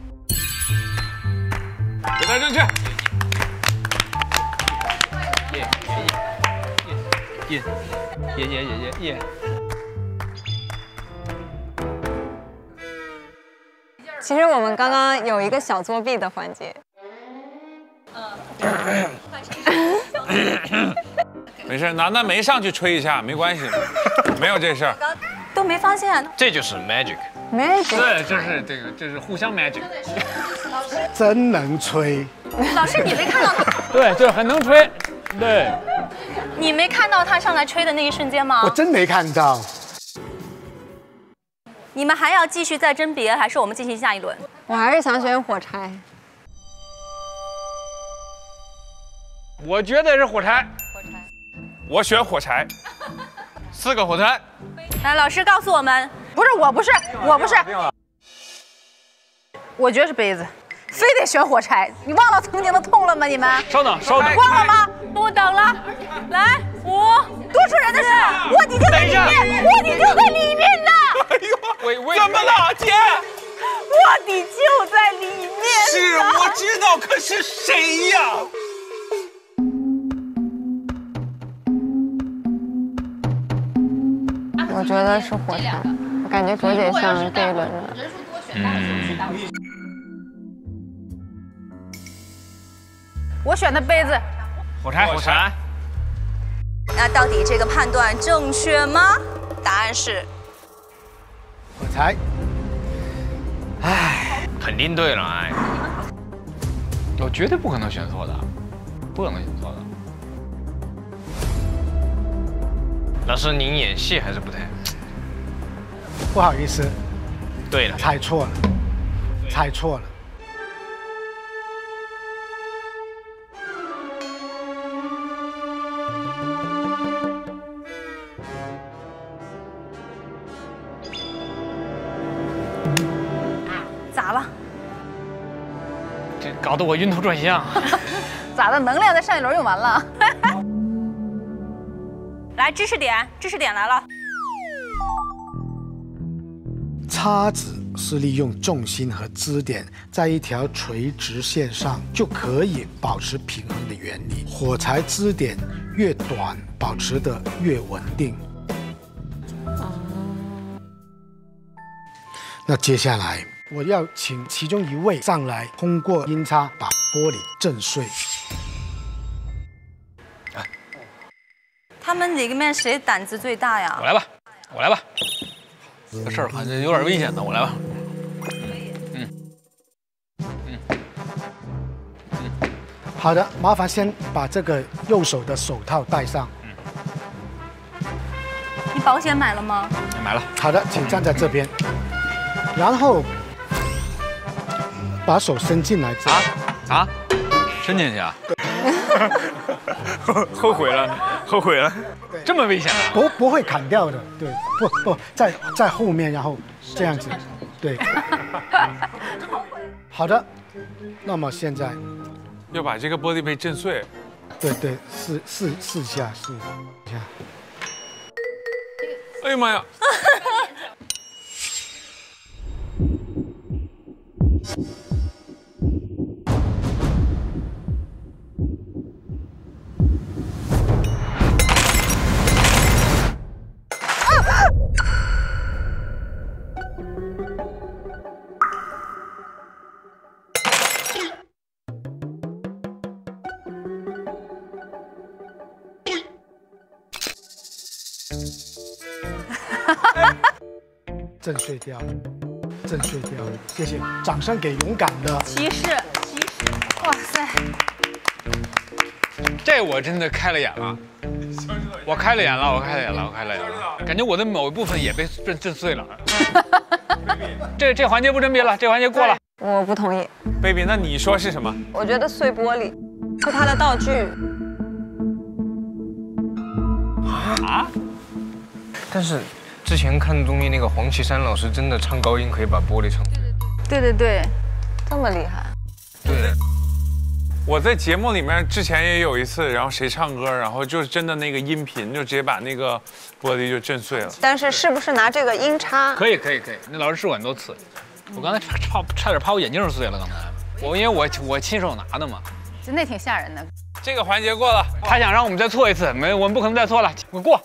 回答正确。 耶。 其实我们刚刚有一个小作弊的环节。 没事，楠楠没上去吹一下，没关系，没有这事儿。 都没发现。 这就是 magic。 对，这是互相 magic。 真能吹。 老师，你没看到他？ 对，就是很能吹。对。 你没看到他上来吹的那一瞬间吗？ 我真没看到。 你们还要继续再甄别，还是我们进行下一轮？ 我还是想选火柴。 我觉得是火柴。 我选火柴。4个火柴。 来，老师告诉我们。 不是，我不是。我觉得是杯子，非得选火柴。你忘了曾经的痛了吗？你们？ 稍等。 忘了吗？ 不等了。来，5， 多数人的是卧底就在里面，卧底就在里面呢。 哎呦，怎么了，姐？ 卧底就在里面。 是，我知道，可是谁呀？ 我觉得是火柴，我感觉卓姐像这一轮的。 我选的杯子。 火柴。 那到底这个判断正确吗？答案是火柴。 唉，肯定对了，哎。 我绝对不可能选错的，不可能选错的。 老师，您演戏还是不太…… 不好意思。 对了， 猜错了。 咋了？ 这搞得我晕头转向。 咋的？能量在上一轮用完了。 来，知识点来了。 叉子是利用重心和支点在一条垂直线上就可以保持平衡的原理。火柴支点越短，保持的越稳定。那接下来我要请其中一位上来，通过音叉把玻璃震碎。 他们里面谁胆子最大呀？ 我来吧。这事儿好像有点危险的，我来吧。 好的，麻烦先把这个右手的手套戴上。 你保险买了吗？ 买了。 好的，请站在这边，然后把手伸进来。 伸进去啊？ 后悔了。 这么危险啊？ 不会砍掉的，对，不在后面，然后这样子，对。好的，那么现在要把这个玻璃杯震碎。 对，试一下。 哎呀妈呀！ 震碎掉了，震碎掉了，谢谢，掌声给勇敢的骑士，哇塞， 这我真的开了眼了，我开了眼了，我开了眼了，我开了眼了，感觉我的某一部分也被震碎了。这环节不甄别了，这环节过了。 我不同意。 baby， 那你说是什么？ 我觉得碎玻璃是他的道具。 啊？但是之前看综艺那个黄绮珊老师真的唱高音可以把玻璃唱碎。 对对对，这么厉害。 对。 我在节目里面之前也有一次，然后谁唱歌，然后就是真的那个音频就直接把那个玻璃就震碎了。 但是是不是拿这个音叉？ 可以，那老师试过很多次。我刚才差点怕我眼镜碎了，刚才因为我亲手拿的嘛， 就那挺吓人的。 这个环节过了， 他想让我们再错一次，我们不可能再错了，我过。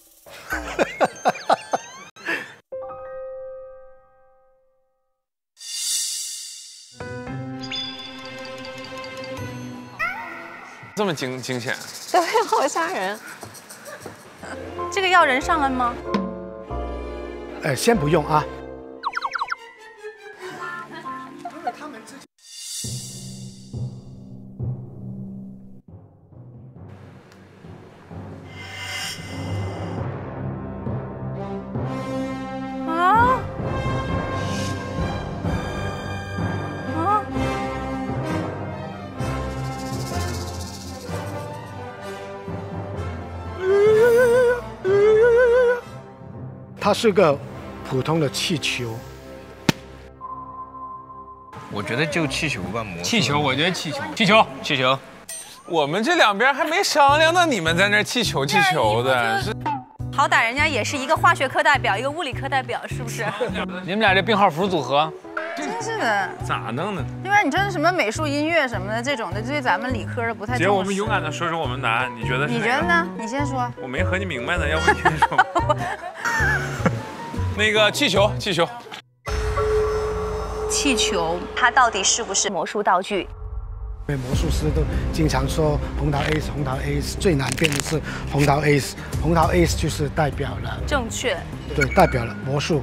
这么惊险， 对，好吓人。 这个要人上来吗？ 先不用啊。它是个普通的气球。 我觉得就气球吧，魔术。 气球，我觉得气球。 我们这两边还没商量呢，你们在那气球的，是。 好歹人家也是一个化学课代表，一个物理课代表，是不是？ 你们俩这病号符组合， 真是的。 咋弄的？ 对吧？你这是什么美术、音乐什么的这种的，对咱们理科的不太重视。 姐，我们勇敢的说说我们答案，你觉得是？ 你觉得呢？你先说。 我没和你明白呢，要不你先说。那个气球， 它到底是不是魔术道具？ 因为魔术师都经常说红桃 Ace， 红桃 Ace 最难辨的是红桃 Ace， 红桃 Ace 就是代表了正确， 对，代表了魔术。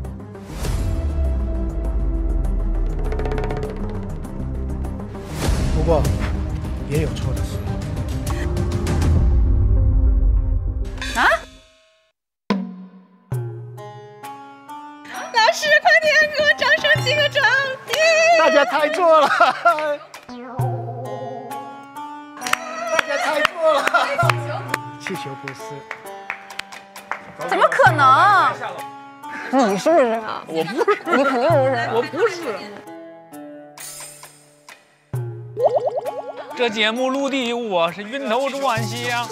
不过也有错的事。 啊！老师，快点给我掌声击个掌！ 大家猜错了。猜错了，气球不是， 怎么可能？ 你是不是啊？ 我不是， 你肯定不是， 我不是。这节目录的我是晕头转向。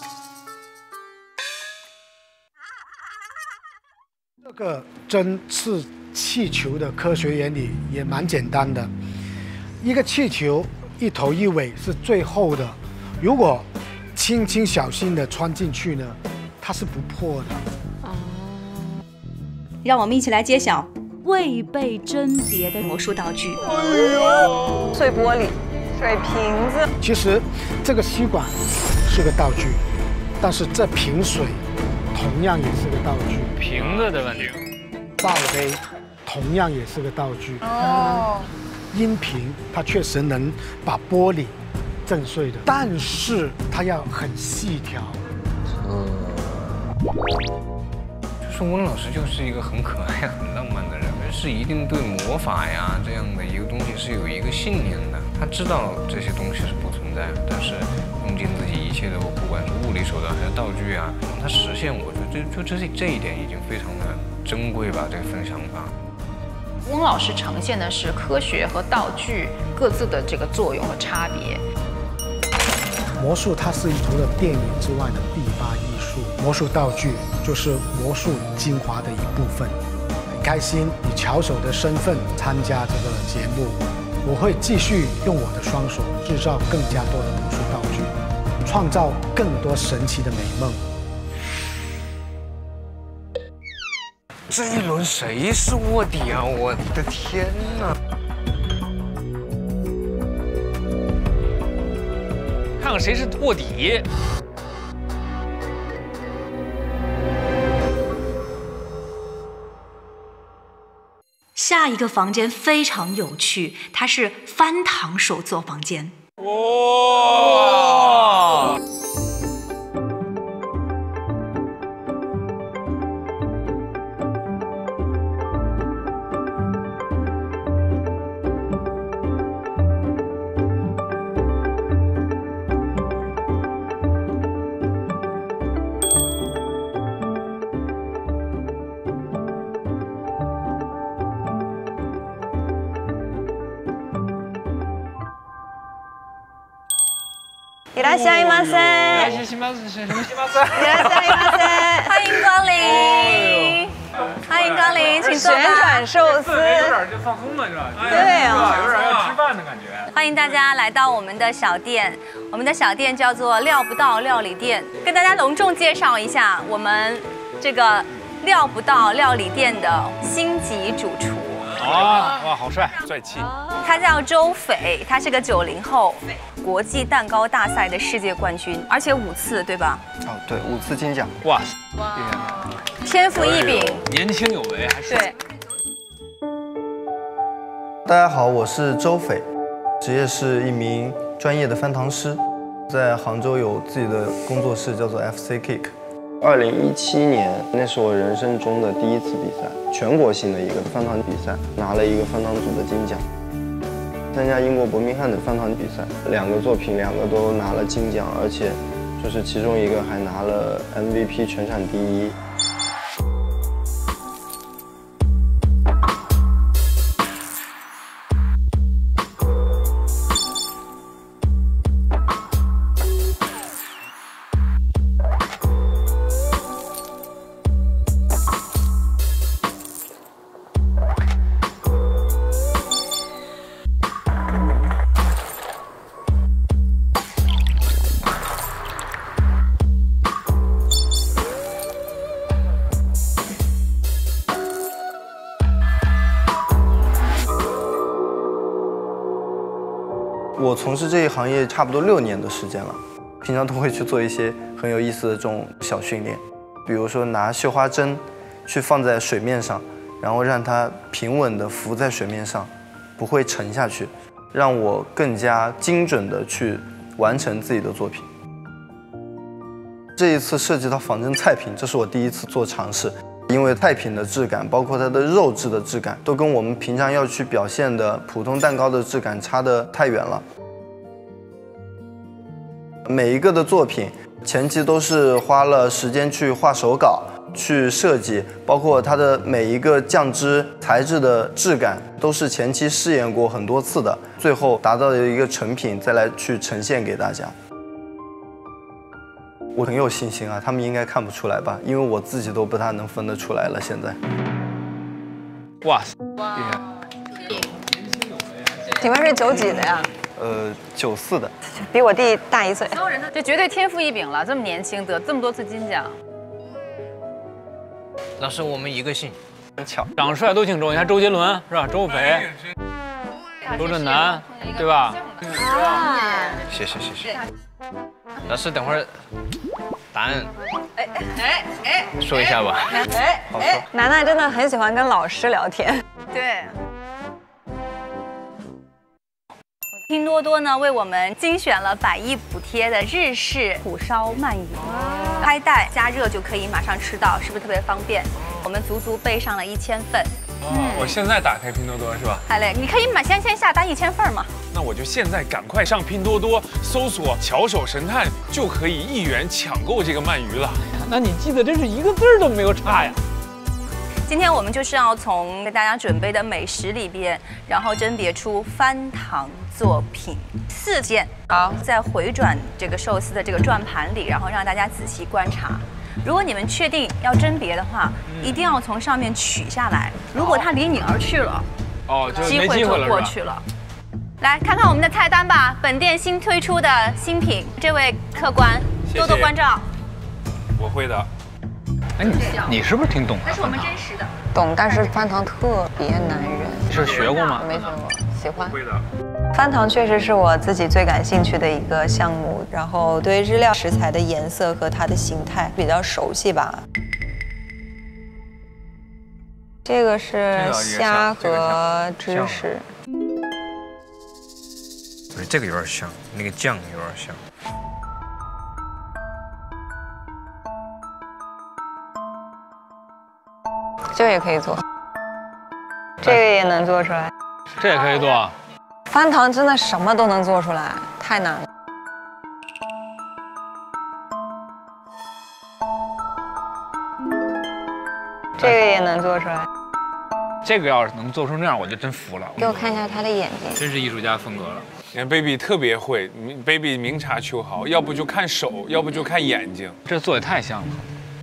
这个针刺气球的科学原理也蛮简单的，一个气球一头一尾是最厚的。如果轻轻小心的穿进去呢，它是不破的。 让我们一起来揭晓未被甄别的魔术道具。 哎呦，碎玻璃、水瓶子。 其实这个吸管是个道具，但是这瓶水同样也是个道具。 瓶子的问题。 爆杯同样也是个道具。音频它确实能把玻璃震碎的，但是它要很细条。 就是温老师就是一个很可爱、很浪漫的人，是一定对魔法呀这样的一个东西是有一个信念的。他知道这些东西是不存在的，但是用尽自己一切的，不管是物理手段还是道具啊，让它实现。我觉得这一点已经非常的珍贵吧，这份想法。 翁老师呈现的是科学和道具各自的这个作用和差别。 魔术它是除了电影之外的第8艺术。 术，魔术道具就是魔术精华的一部分。很开心以巧手的身份参加这个节目，我会继续用我的双手制造更加多的魔术道具，创造更多神奇的美梦。 这一轮谁是卧底啊？我的天哪！ 看看谁是卧底。 下一个房间非常有趣，它是翻糖手作房间。 哇！ いらっしゃいませ。 来，什么いらっしゃいませ。 欢迎光临，欢迎光临，请坐吧。 旋转寿司， 有点就放松了，是吧？ 对啊， 有点要吃饭的感觉。 欢迎大家来到我们的小店，我们的小店叫做料不到料理店。跟大家隆重介绍一下我们这个料不到料理店的星级主厨。 哇，好帅， 帅气。 他叫周斐，他是个90后，国际蛋糕大赛的世界冠军，而且5次，对吧？ 哦，对，5次金奖。 哇， 天赋异禀， 年轻有为，还是对。 大家好，我是周斐，职业是一名专业的翻糖师，在杭州有自己的工作室，叫做 FC Cake。2017年，那是我人生中的第1次比赛，全国性的一个翻糖比赛，拿了一个翻糖组的金奖。参加英国伯明翰的翻糖比赛，2个作品2个都拿了金奖，而且就是其中一个还拿了 MVP 全场第1。我从事这一行业差不多6年的时间了，平常都会去做一些很有意思的这种小训练，比如说拿绣花针去放在水面上，然后让它平稳地浮在水面上，不会沉下去，让我更加精准地去完成自己的作品。这一次涉及到仿真菜品，这是我第1次做尝试。因为菜品的质感，包括它的肉质的质感，都跟我们平常要去表现的普通蛋糕的质感差得太远了。每一个的作品前期都是花了时间去画手稿、去设计，包括它的每一个酱汁材质的质感，都是前期试验过很多次的，最后达到的一个成品，再来去呈现给大家。我很有信心啊，他们应该看不出来吧？因为我自己都不大能分得出来了。现在， 哇， 你们是90几的呀 ？94的， 比我弟大1岁。 这绝对天赋异禀了，这么年轻得这么多次金奖。 老师，我们一个姓， 真巧， 长得帅都姓周，你看周杰伦是吧？周斐、周震南，对吧？ 谢谢。老师，等会儿答案说一下吧。 楠楠真的很喜欢跟老师聊天。 对。拼多多呢为我们精选了100亿补贴的日式虎烧鳗鱼，拍袋加热就可以马上吃到，是不是特别方便？我们足足备上了1000份。 我现在打开拼多多是吧？ 海磊，你可以先下单1000份嘛。 那我就现在赶快上拼多多搜索“巧手神探”，就可以1元抢购这个鳗鱼了。 那你记得真是一个字都没有差呀。 今天我们就是要从给大家准备的美食里边，然后甄别出翻糖作品4件。好，在回转这个寿司的这个转盘里，然后让大家仔细观察。 如果你们确定要甄别的话，一定要从上面取下来。如果它离你而去了， 就机会就过去了。来看看我们的菜单吧，本店新推出的新品，这位客官多多关照。 我会的。 哎，你是不是挺懂的？ 那是我们真实的。 懂，但是翻糖特别难忍。 是学过吗？ 没学过，喜欢。 会的。 翻糖确实是我自己最感兴趣的一个项目，然后对日料食材的颜色和它的形态比较熟悉吧。这个是虾和芝士。 对，这个有点像，那个酱有点像。 这个也可以做，这个也能做出来， 这也可以做。 翻糖真的什么都能做出来，太难了。这个也能做出来。 这个要是能做成这样，我就真服了。 给我看一下他的眼睛， 真是艺术家风格了。 你看 baby 特别会 ，baby 明察秋毫，要不就看手，要不就看眼睛。 这做的太像了。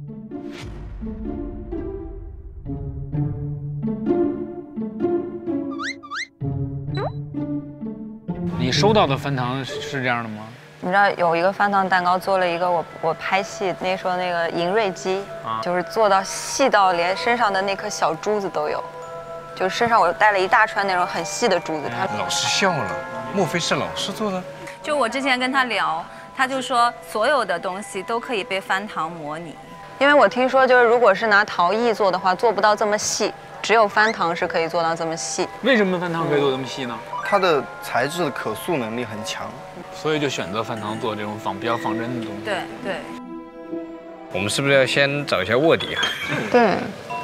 你收到的翻糖是这样的吗？ 你知道有一个翻糖蛋糕做了一个我拍戏那时候那个银瑞基，就是做到细到连身上的那颗小珠子都有，就是身上我带了一大串那种很细的珠子。 老师笑了，莫非是老师做的？ 就我之前跟他聊，他就说所有的东西都可以被翻糖模拟， 因为我听说就是如果是拿陶艺做的话，做不到这么细，只有翻糖是可以做到这么细。 为什么翻糖可以做这么细呢？ 它的材质的可塑能力很强， 所以就选择翻糖做这种比较仿真的东西。 对对。 我们是不是要先找一下卧底啊？ 对。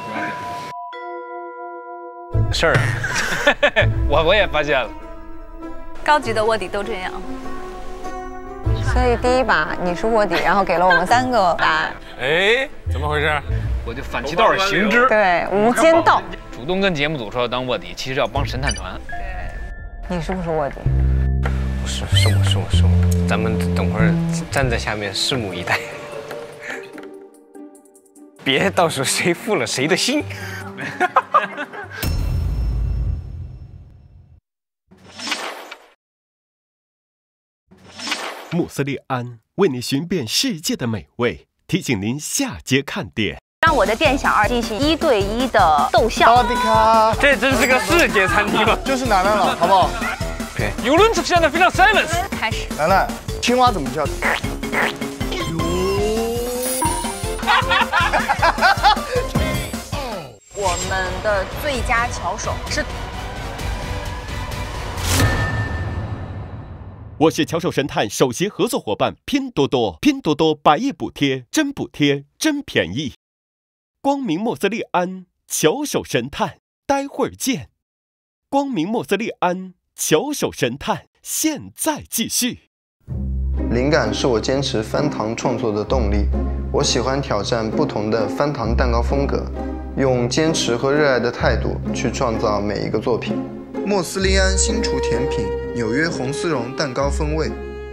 事儿，我也发现了， 高级的卧底都这样。 所以第一把你是卧底，然后给了我们3个答案。 哎，怎么回事？ 我就反其道而行之。 对，无间道。 主动跟节目组说要当卧底，其实要帮神探团。 对，你是不是卧底？ 不是，是我。咱们等会儿站在下面拭目以待，别到时候谁负了谁的心。 穆斯利安为你寻遍世界的美味，提醒您下节看点。 让我的店小二进行1对1的逗笑。 萨瓦迪卡， 这真是个世界餐厅了， 就是楠楠了，好不好？ 舆论现在非常 silence。 开始。 楠楠，青蛙怎么叫？ 我们的最佳巧手是。 我是巧手神探首席合作伙伴拼多多，拼多多百亿补贴，真补贴，真便宜。光明莫斯利安巧手神探，待会儿见。光明莫斯利安巧手神探，现在继续。 灵感是我坚持翻糖创作的动力。我喜欢挑战不同的翻糖蛋糕风格，用坚持和热爱的态度去创造每一个作品。莫斯利安新厨甜品，纽约红丝绒蛋糕风味。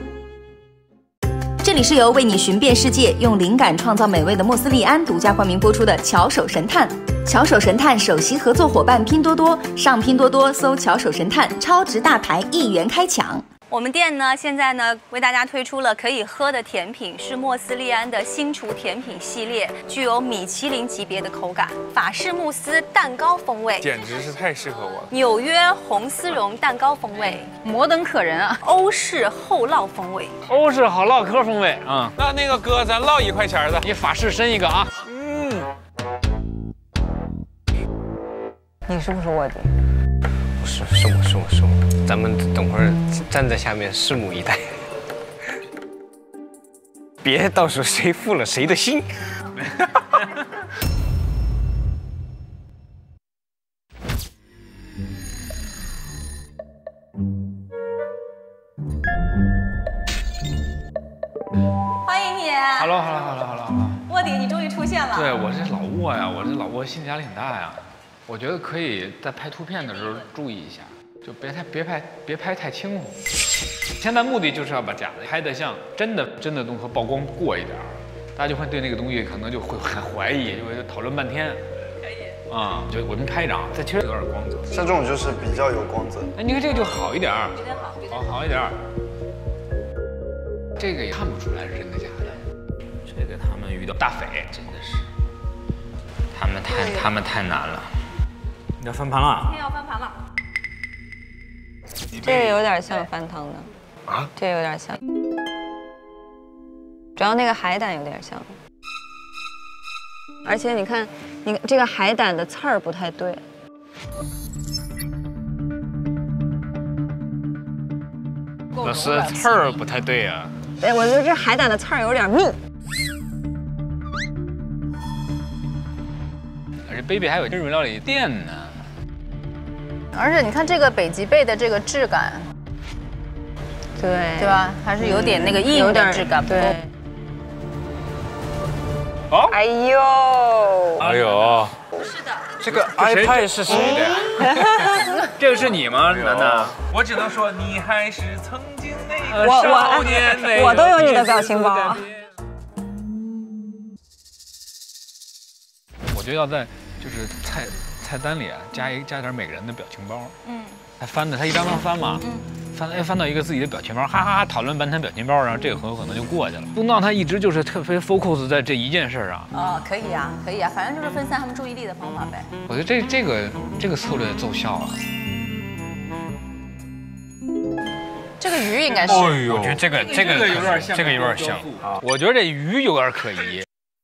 这里是由为你寻遍世界，用灵感创造美味的莫斯利安独家冠名播出的巧手神探。巧手神探首席合作伙伴拼多多，上拼多多搜巧手神探，超值大牌1元开抢。我们店呢，现在呢为大家推出了可以喝的甜品，是莫斯利安的新厨甜品系列，具有米其林级别的口感，法式慕斯蛋糕风味， 简直是太适合我了。 纽约红丝绒蛋糕风味， 摩登可人啊， 欧式厚烙风味， 欧式好唠嗑风味啊。 那个哥，咱唠1块钱的， 你法式申一个啊。 你是不是卧底？ 不是，是我。咱们等会儿站在下面拭目以待，别到时候谁负了谁的心。 欢迎你。 Hello。 卧底，你终于出现了。 对，我这老卧呀，我这老卧心理压力很大呀。我觉得可以在拍图片的时候注意一下，就别拍太清楚。现在目的就是要把假的拍得像真的东西和曝光过一点， 大家就会对那个东西可能就会很怀疑，就会讨论半天。啊，就我们拍一张，这确实有点光泽。 像这种就是比较有光泽。 哎，你看这个就好一点儿，好一点儿。这个也看不出来是真的假的。 这个他们遇到大匪真的是，他们太难了。你要翻盘了？ 要翻盘了。这个有点像翻汤的啊，这个有点像，主要那个海胆有点像。而且你看，你这个海胆的刺儿不太对。 老师刺儿不太对啊。 对，我觉得这海胆的刺儿有点密。 而且贝贝还有日本料理店呢。 而且你看这个北极贝的这个质感，对吧？还是有点那个硬的质感， 对。 哦， 哎呦， 哎呦， 是的， 这个 iPad 是谁的呀？ 这个是你吗，楠楠？ 我只能说你还是曾经那个少年， 我都有你的表情包。 我觉得要在就是菜单里啊加点每个人的表情包。他翻的，他一张张翻嘛。翻到一个自己的表情包，哈哈哈讨论半天表情包，然后这个很有可能就过去了。不能让他一直就是特别 focus 在这一件事上。 哦，可以啊，可以啊，反正就是分散他们注意力的方法呗。 我觉得这个策略奏效啊。 这个鱼应该是。 哎呦，我觉得这个有点像，这个有点像。 我觉得这鱼有点可疑。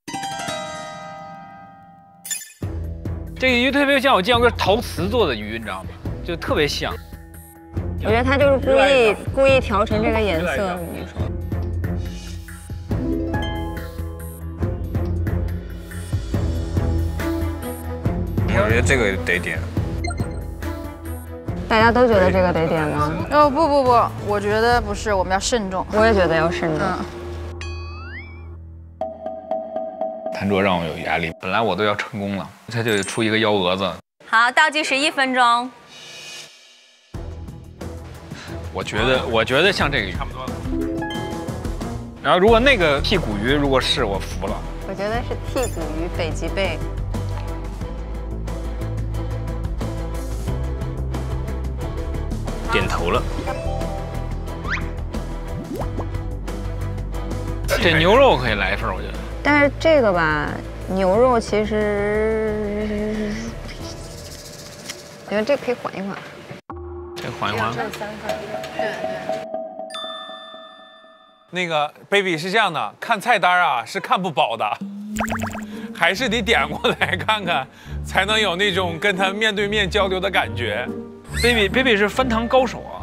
这个鱼特别像我见过个陶瓷做的鱼，你知道吗？就特别像。 我觉得他就是故意调成这个颜色，我跟你说。 我觉得这个得点。 大家都觉得这个得点吗？ 哦不，我觉得不是，我们要慎重。 我也觉得要慎重。 谭卓让我有压力，本来我都要成功了，他就出一个幺蛾子。 好，倒计时1分钟。 我觉得像这个鱼差不多了。然后如果那个剔骨鱼如果是我服了。 我觉得是剔骨鱼北极贝。 点头了。 这牛肉可以来一份，我觉得。 但是这个吧，牛肉其实，我觉得这个可以缓一缓。 这缓一缓。 这3份。对。 那个 baby 是这样的，看菜单啊是看不饱的，还是得点过来看看，才能有那种跟他面对面交流的感觉。 baby 是翻糖高手啊。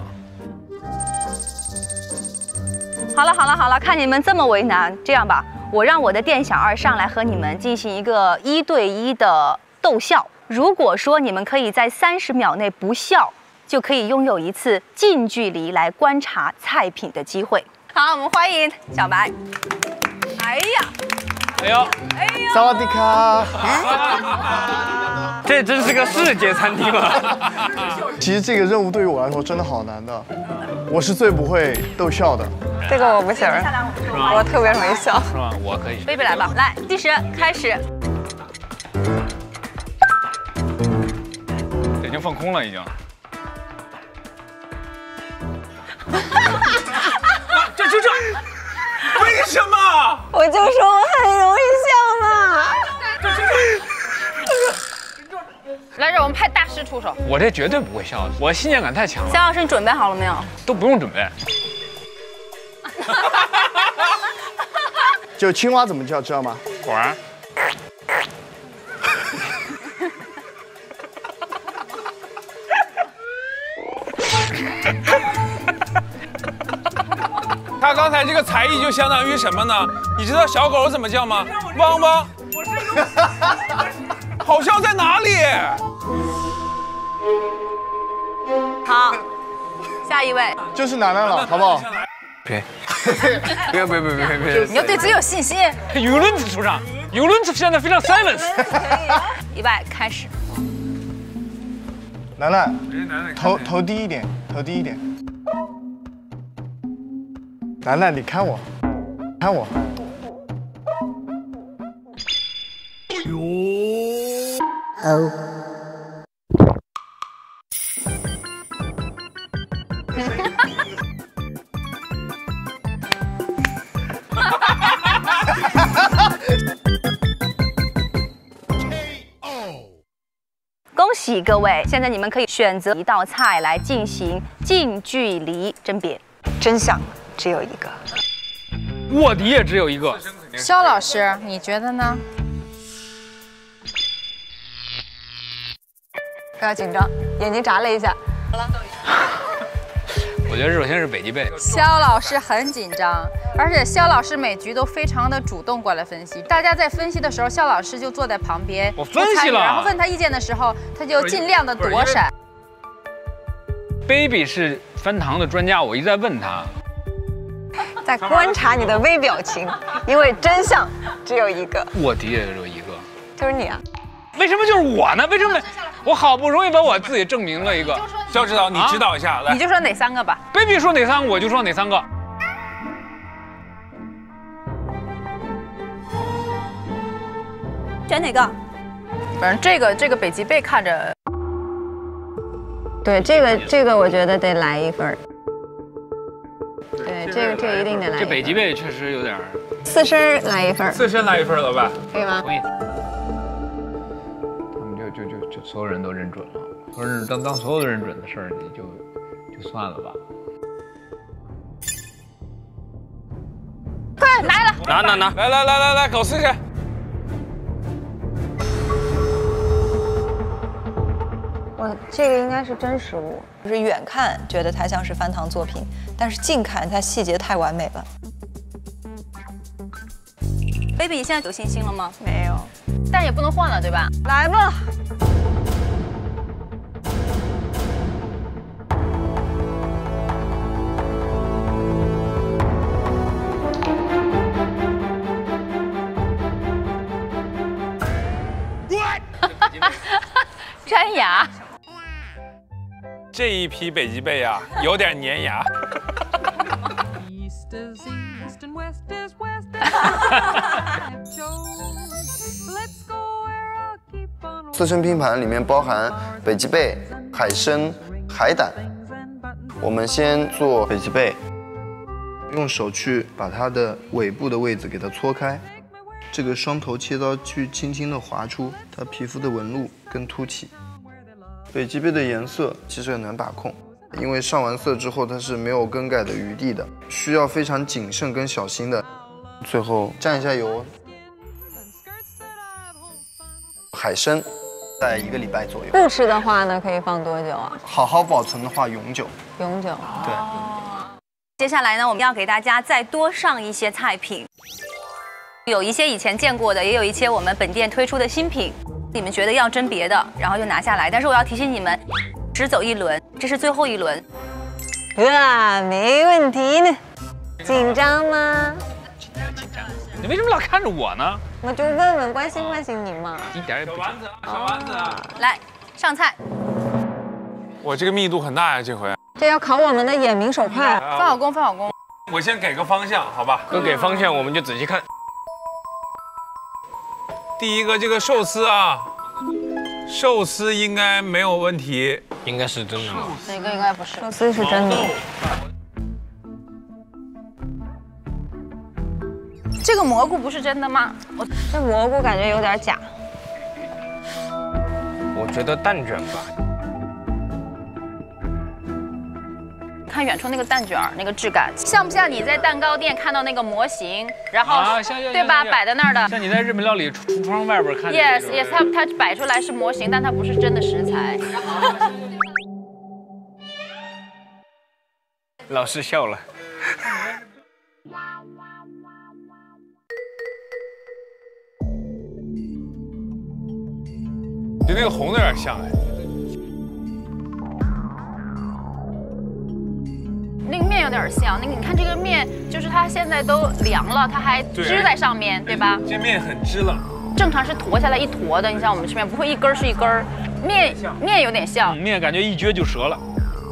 好了，看你们这么为难，这样吧，我让我的店小二上来和你们进行一个1对1的逗笑。如果说你们可以在30秒内不笑，就可以拥有一次近距离来观察菜品的机会。好，我们欢迎小白。哎呀， 萨瓦迪卡。 这真是个世界餐厅啊！ 其实这个任务对于我来说真的好难的，我是最不会逗笑的。 这个我不行，我特别容易笑。 是吗？我可以。 贝贝来吧，来，计时开始。 已经放空了，已经。 这，为什么？ 我就说我很容易笑嘛。 来，让我们派大师出手。 我这绝对不会笑的，我信念感太强了。 肖老师，你准备好了没有？ 都不用准备。 就青蛙怎么叫，知道吗？ 果然。 他刚才这个才艺就相当于什么呢？你知道小狗怎么叫吗？汪汪。好笑在哪里？ 好，下一位就是楠楠了，好不好？ 别， 你要对自己有信心。 舆论指数上，舆论指数现在非常 silence。 预备开始。 楠楠，头低一点，头低一点。楠楠，你看我，看我。 哦。 恭喜各位！现在你们可以选择一道菜来进行近距离甄别。 真相只有一个， 卧底也只有一个。 肖老师，你觉得呢？ 不要紧张，眼睛眨了一下。 我觉得首先是北极贝。 肖老师很紧张，而且肖老师每局都非常的主动过来分析。大家在分析的时候，肖老师就坐在旁边， 我分析了， 然后问他意见的时候，他就尽量的躲闪。 Baby 是翻糖的专家，我一直在问他， 在观察你的微表情，因为真相只有一个。 卧底也只有一个， 就是你啊。 为什么就是我呢？为什么我好不容易把我自己证明了一个？ 肖指导，你指导一下，来， 你就说哪3个吧。 Baby 说哪3个，我就说哪3个。 选哪个？ 反正这个北极贝看着， 对这个我觉得得来1分。对，这个一定得来。 这北极贝确实有点。 刺身来1分。 刺身来1分，老板， 可以吗？ 同意。他们就所有人都认准了，可是当所有的认准的事儿，你就算了吧。 快来了！ 拿！ 来，狗刺身。 这个应该是真实物，就是远看觉得它像是翻糖作品，但是近看它细节太完美了。 Baby， 你现在有信心了吗？ 没有， 但也不能换了，对吧？ 来吧。 粘牙。 这一批北极贝啊，有点粘牙。 刺身拼盘里面包含北极贝、海参、海胆。我们先做北极贝，用手去把它的尾部的位置给它搓开，这个双头切刀去轻轻的划出它皮肤的纹路跟凸起。北极贝的颜色其实很难把控，因为上完色之后它是没有更改的余地的，需要非常谨慎跟小心的。最后蘸一下油。海参在1个礼拜左右。 不吃的话呢，可以放多久啊？ 好好保存的话，永久。 永久。 对。 接下来呢，我们要给大家再多上一些菜品，有一些以前见过的，也有一些我们本店推出的新品。你们觉得要甄别的，然后就拿下来。但是我要提醒你们，只走1轮，这是最后1轮。 没问题呢。紧张吗？ 紧张。你为什么老看着我呢？ 我就问关心你嘛。 一点也不。 小丸子， 来上菜。 我这个密度很大呀，这回。 这要考我们的眼明手快。 翻好工。 我先给个方向，好吧？ 哥给方向，我们就仔细看。 第一个这个寿司啊，寿司应该没有问题， 应该是真的吗？ 哪个应该不是？ 寿司是真的。 这个蘑菇不是真的吗？ 这蘑菇感觉有点假。 我觉得蛋卷吧。 看远处那个蛋卷那个质感，像不像你在蛋糕店看到那个模型，然后对吧，摆在那儿的？ 像你在日本料理橱窗外边看。 Yes， 它摆出来是模型，但它不是真的食材。 老师笑了。 就那个红的有点像哎。 那个面有点像，你看这个面，就是它现在都凉了，它还支在上面，对吧？ 这面很支了。 正常是坨下来一坨的，你像我们吃面不会一根是一根，面有点像， 面感觉一撅就折了。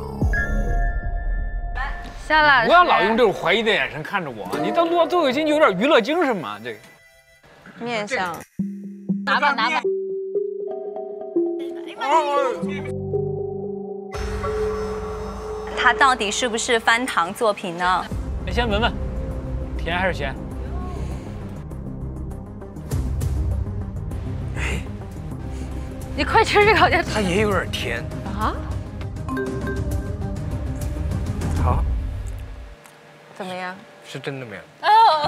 下来不要老用这种怀疑的眼神看着我，你到录到最后一集有点娱乐精神嘛？这个面像， 拿吧。 它到底是不是翻糖作品呢？ 你先闻闻，甜还是咸？ 你快吃这个，好像它也有点甜啊。 好， 怎么样？ 是真的没有。 哦，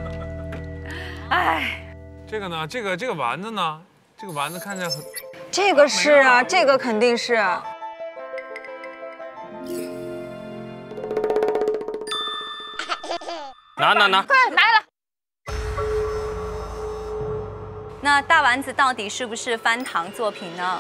哎， 这个呢？这个丸子呢？这个丸子看起来很…… 这个是啊，这个肯定是。 拿， 快来了。 那大丸子到底是不是翻糖作品呢？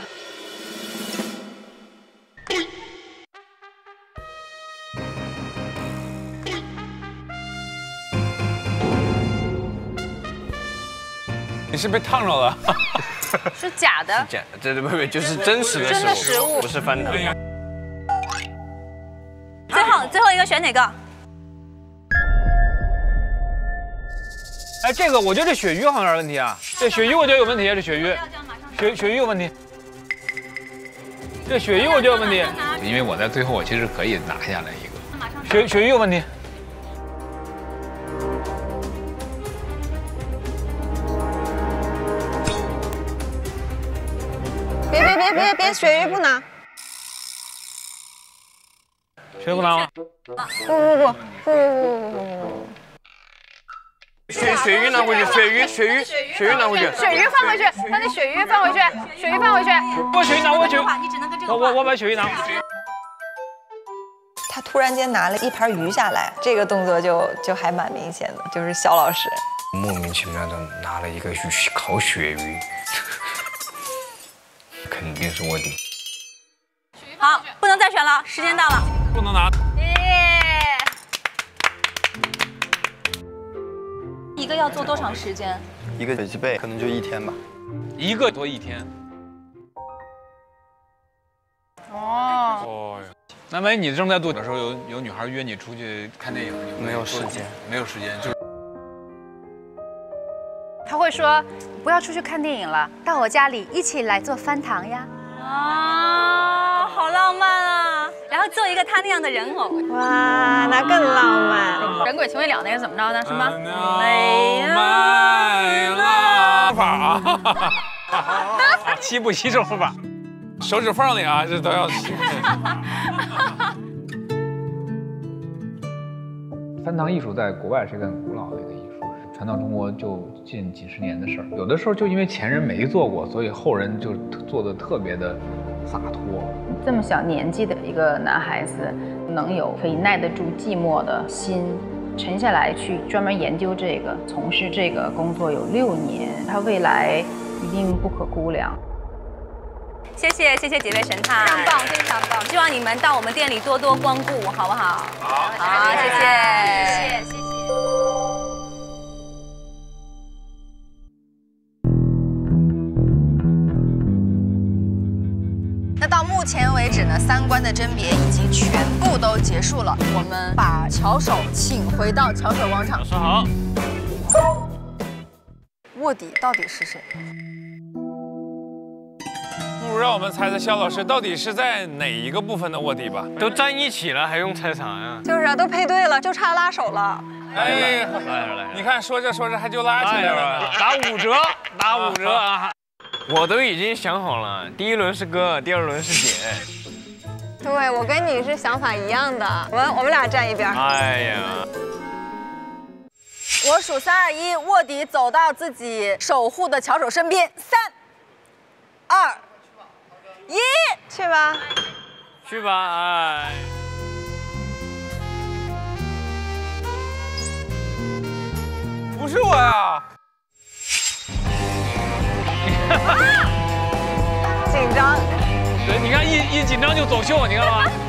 你是被烫着了？ 是假的。 假的，这不就是真实的食物，不是翻糖。 最后一个选哪个？ 哎，这个我觉得这鳕鱼好像有点问题啊，这鳕鱼我觉得有问题啊，这鳕鱼，鳕鱼有问题，这鳕鱼我觉得有问题， 因为我在最后我其实可以拿下来一个。 鳕鱼有问题。 别，鳕鱼不拿。 鳕鱼不拿吗？ 不。 鳕鱼拿回去，鳕鱼拿回去， 鳕鱼放回去，把那鳕鱼放回去，鳕鱼放回去。 我鳕鱼拿，我把鳕鱼拿。 他突然间拿了一盘鱼下来，这个动作就还蛮明显的，就是肖老师莫名其妙的拿了一个烤鳕鱼，肯定是卧底。 好，不能再选了，时间到了， 不能拿。 一个要做多长时间？ 一个北极贝可能就1天吧。 一个多1天。 哦。 南梅，你正在做的时候，有女孩约你出去看电影， 没有时间， 没有时间，就是。 他会说不要出去看电影了，到我家里一起来做翻糖呀。 啊，好浪漫啊！然后做一个他那样的人偶， 哇，那更浪漫。 人鬼情未了那个怎么着呢？什么？ 美啦法， 吸不吸收法？ 手指缝里啊，这都要吸。 翻糖艺术在国外是一个很古老的一个艺术，传到中国就近几十年的事儿。有的时候就因为前人没做过，所以后人就做的特别的洒脱。 这么小年纪的一个男孩子，能有可以耐得住寂寞的心，沉下来去专门研究这个，从事这个工作有6年，他未来一定不可估量。 谢谢几位神探，非常棒，非常棒。希望你们到我们店里多多光顾，好不好？好，谢谢。 那到目前为止呢，3关的甄别已经全部都结束了。我们把巧手请回到巧手广场。 说好。 卧底到底是谁？ 不如让我们猜猜肖老师到底是在哪一个部分的卧底吧？ 都站一起了，还用猜啥呀？ 就是啊，都配对了，就差拉手了。 哎，来，你看说着说着还就拉起来了， 打5折，打5折啊！我都已经想好了，第1轮是哥，第2轮是姐。 对，我跟你是想法一样的，我们俩站一边。 哎呀， 我数3、2、1，卧底走到自己守护的巧手身边，3、2、1， 去吧， 去吧，哎。 不是我呀。 紧张。 对，你看一紧张就走秀，你看了吗？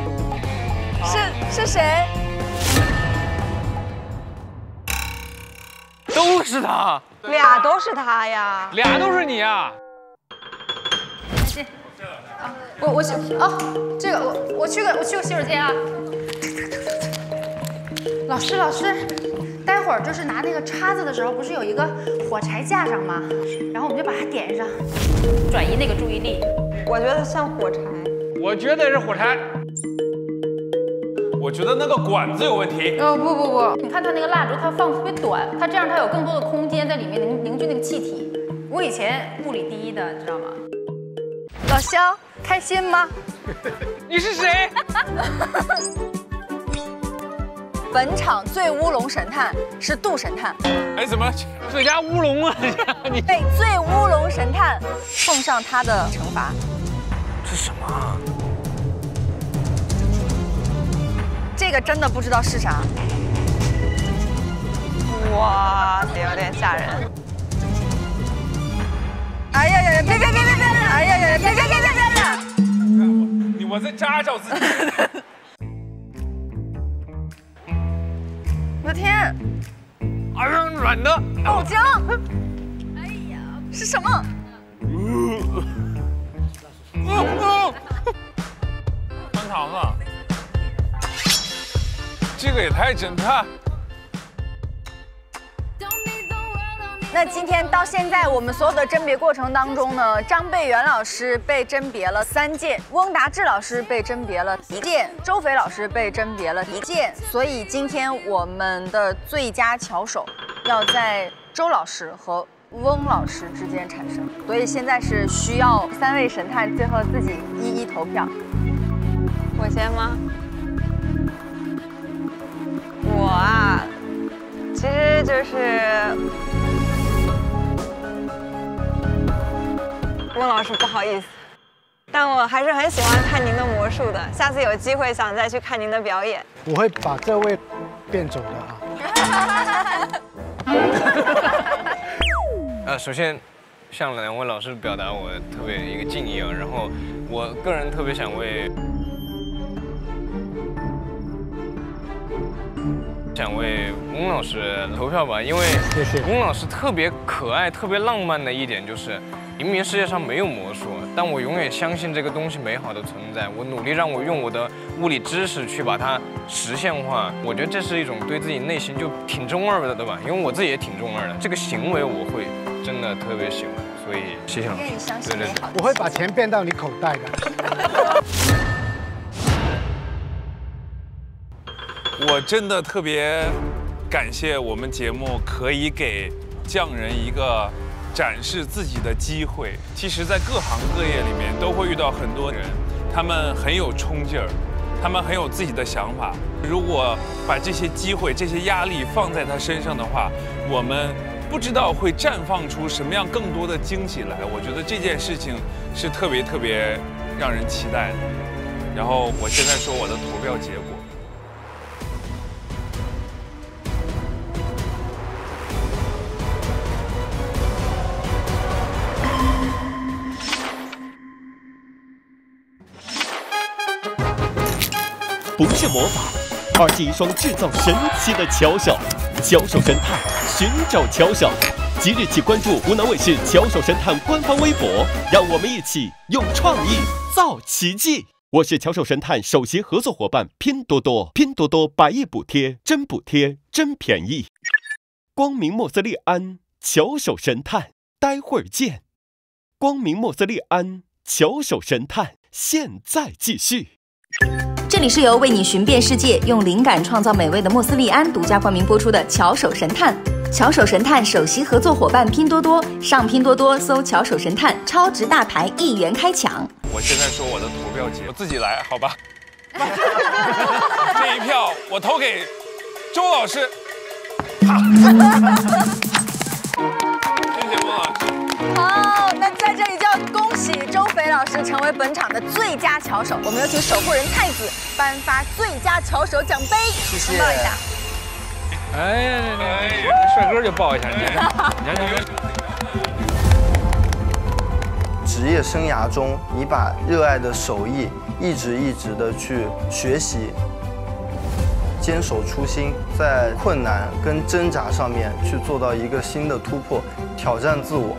是谁？ 都是他， 俩都是他呀， 俩都是你啊。 这个我去个洗手间啊。老师，待会儿就是拿那个叉子的时候，不是有一个火柴架上吗？然后我们就把它点上，转移那个注意力。 我觉得像火柴。 我觉得是火柴。 我觉得那个管子有问题。 不，你看它那个蜡烛，它放特别短，它这样它有更多的空间在里面凝聚那个气体。我以前物理第1的，你知道吗？ 老肖，开心吗？ 你是谁？ 本场最乌龙神探是杜神探。 哎，怎么最佳乌龙啊？你对，最乌龙神探奉上他的惩罚。 这什么啊？ 这个真的不知道是啥。 哇，有点吓人。 哎呀呀！别！哎呀呀！别！ 我在扎着自己。 我的天！ 哎呀，软的。 豆浆。哎呀，是什么？ 翻糖啊！这个也太侦探。 那今天到现在，我们所有的甄别过程当中呢，张贝元老师被甄别了3件，翁达志老师被甄别了1件，周肥老师被甄别了1件，所以今天我们的最佳巧手要在周老师和翁老师之间产生，所以现在是需要3位神探最后自己一一投票。 我先吗？我啊，其实就是翁老师，不好意思，但我还是很喜欢看您的魔术的。下次有机会想再去看您的表演。 我会把这位变走的啊。 首先向2位老师表达我特别一个敬意啊，然后我个人特别想为翁老师投票吧，因为翁老师特别可爱、特别浪漫的一点就是，明明世界上没有魔术，但我永远相信这个东西美好的存在，我努力让我用我的物理知识去把它实现化。我觉得这是一种对自己内心就挺中二的，对吧？因为我自己也挺中二的，这个行为我会真的特别喜欢，所以谢谢老师。 愿意相信美好。 我会把钱变到你口袋的。 我真的特别感谢我们节目可以给匠人一个展示自己的机会。其实，在各行各业里面都会遇到很多人，他们很有冲劲儿，他们很有自己的想法。如果把这些机会、这些压力放在他身上的话，我们不知道会绽放出什么样更多的惊喜来。我觉得这件事情是特别特别让人期待的。然后我现在说我的投票结果。 不是魔法，而是一双制造神奇的巧手。巧手神探寻找巧手，即日起关注湖南卫视巧手神探官方微博，让我们一起用创意造奇迹。我是巧手神探首席合作伙伴拼多多，拼多多百亿补贴，真补贴，真便宜。光明莫斯利安巧手神探，待会儿见。光明莫斯利安巧手神探，现在继续。 这里是由为你寻遍世界，用灵感创造美味的莫斯利安独家冠名播出的《巧手神探》。巧手神探首席合作伙伴拼多多，上拼多多搜“巧手神探”，超值大牌1元开抢。 我现在说我的投票结果，我自己来，好吧？这一票我投给周老师。谢谢孟老师。 好，那在这里就要恭喜周肥老师成为本场的最佳巧手。我们有请守护人太子颁发最佳巧手奖杯， 谢谢。 抱一下。 哎，帅哥就抱一下，你看。 职业生涯中，你把热爱的手艺一直的去学习，坚守初心，在困难跟挣扎上面去做到一个新的突破，挑战自我。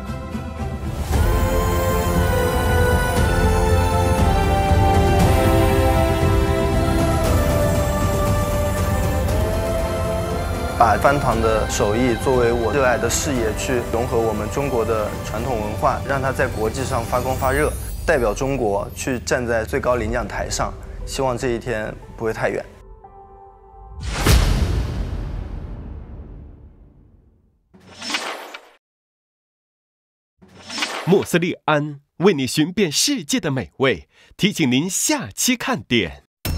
把翻糖的手艺作为我热爱的事业，去融合我们中国的传统文化，让它在国际上发光发热。 代表中国去站在最高领奖台上，希望这一天不会太远。 莫斯利安为你寻遍世界的美味，提醒您下期看点。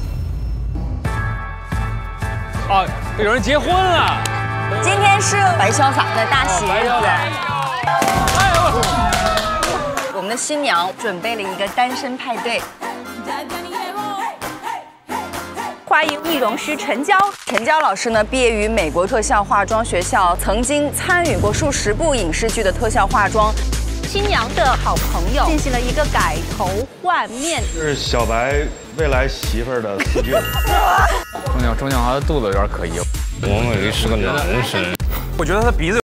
哦，有人结婚了。 今天是白潇洒的大喜日子。我们的新娘准备了一个单身派对。 欢迎易容师陈娇。 陈娇老师呢，毕业于美国特效化妆学校，曾经参与过数十部影视剧的特效化妆。 新娘的好朋友进行了一个改头换面， 是小白未来媳妇儿的四舅。 钟晓华的肚子有点可疑。 王伟是个男生， 我觉得他的鼻子。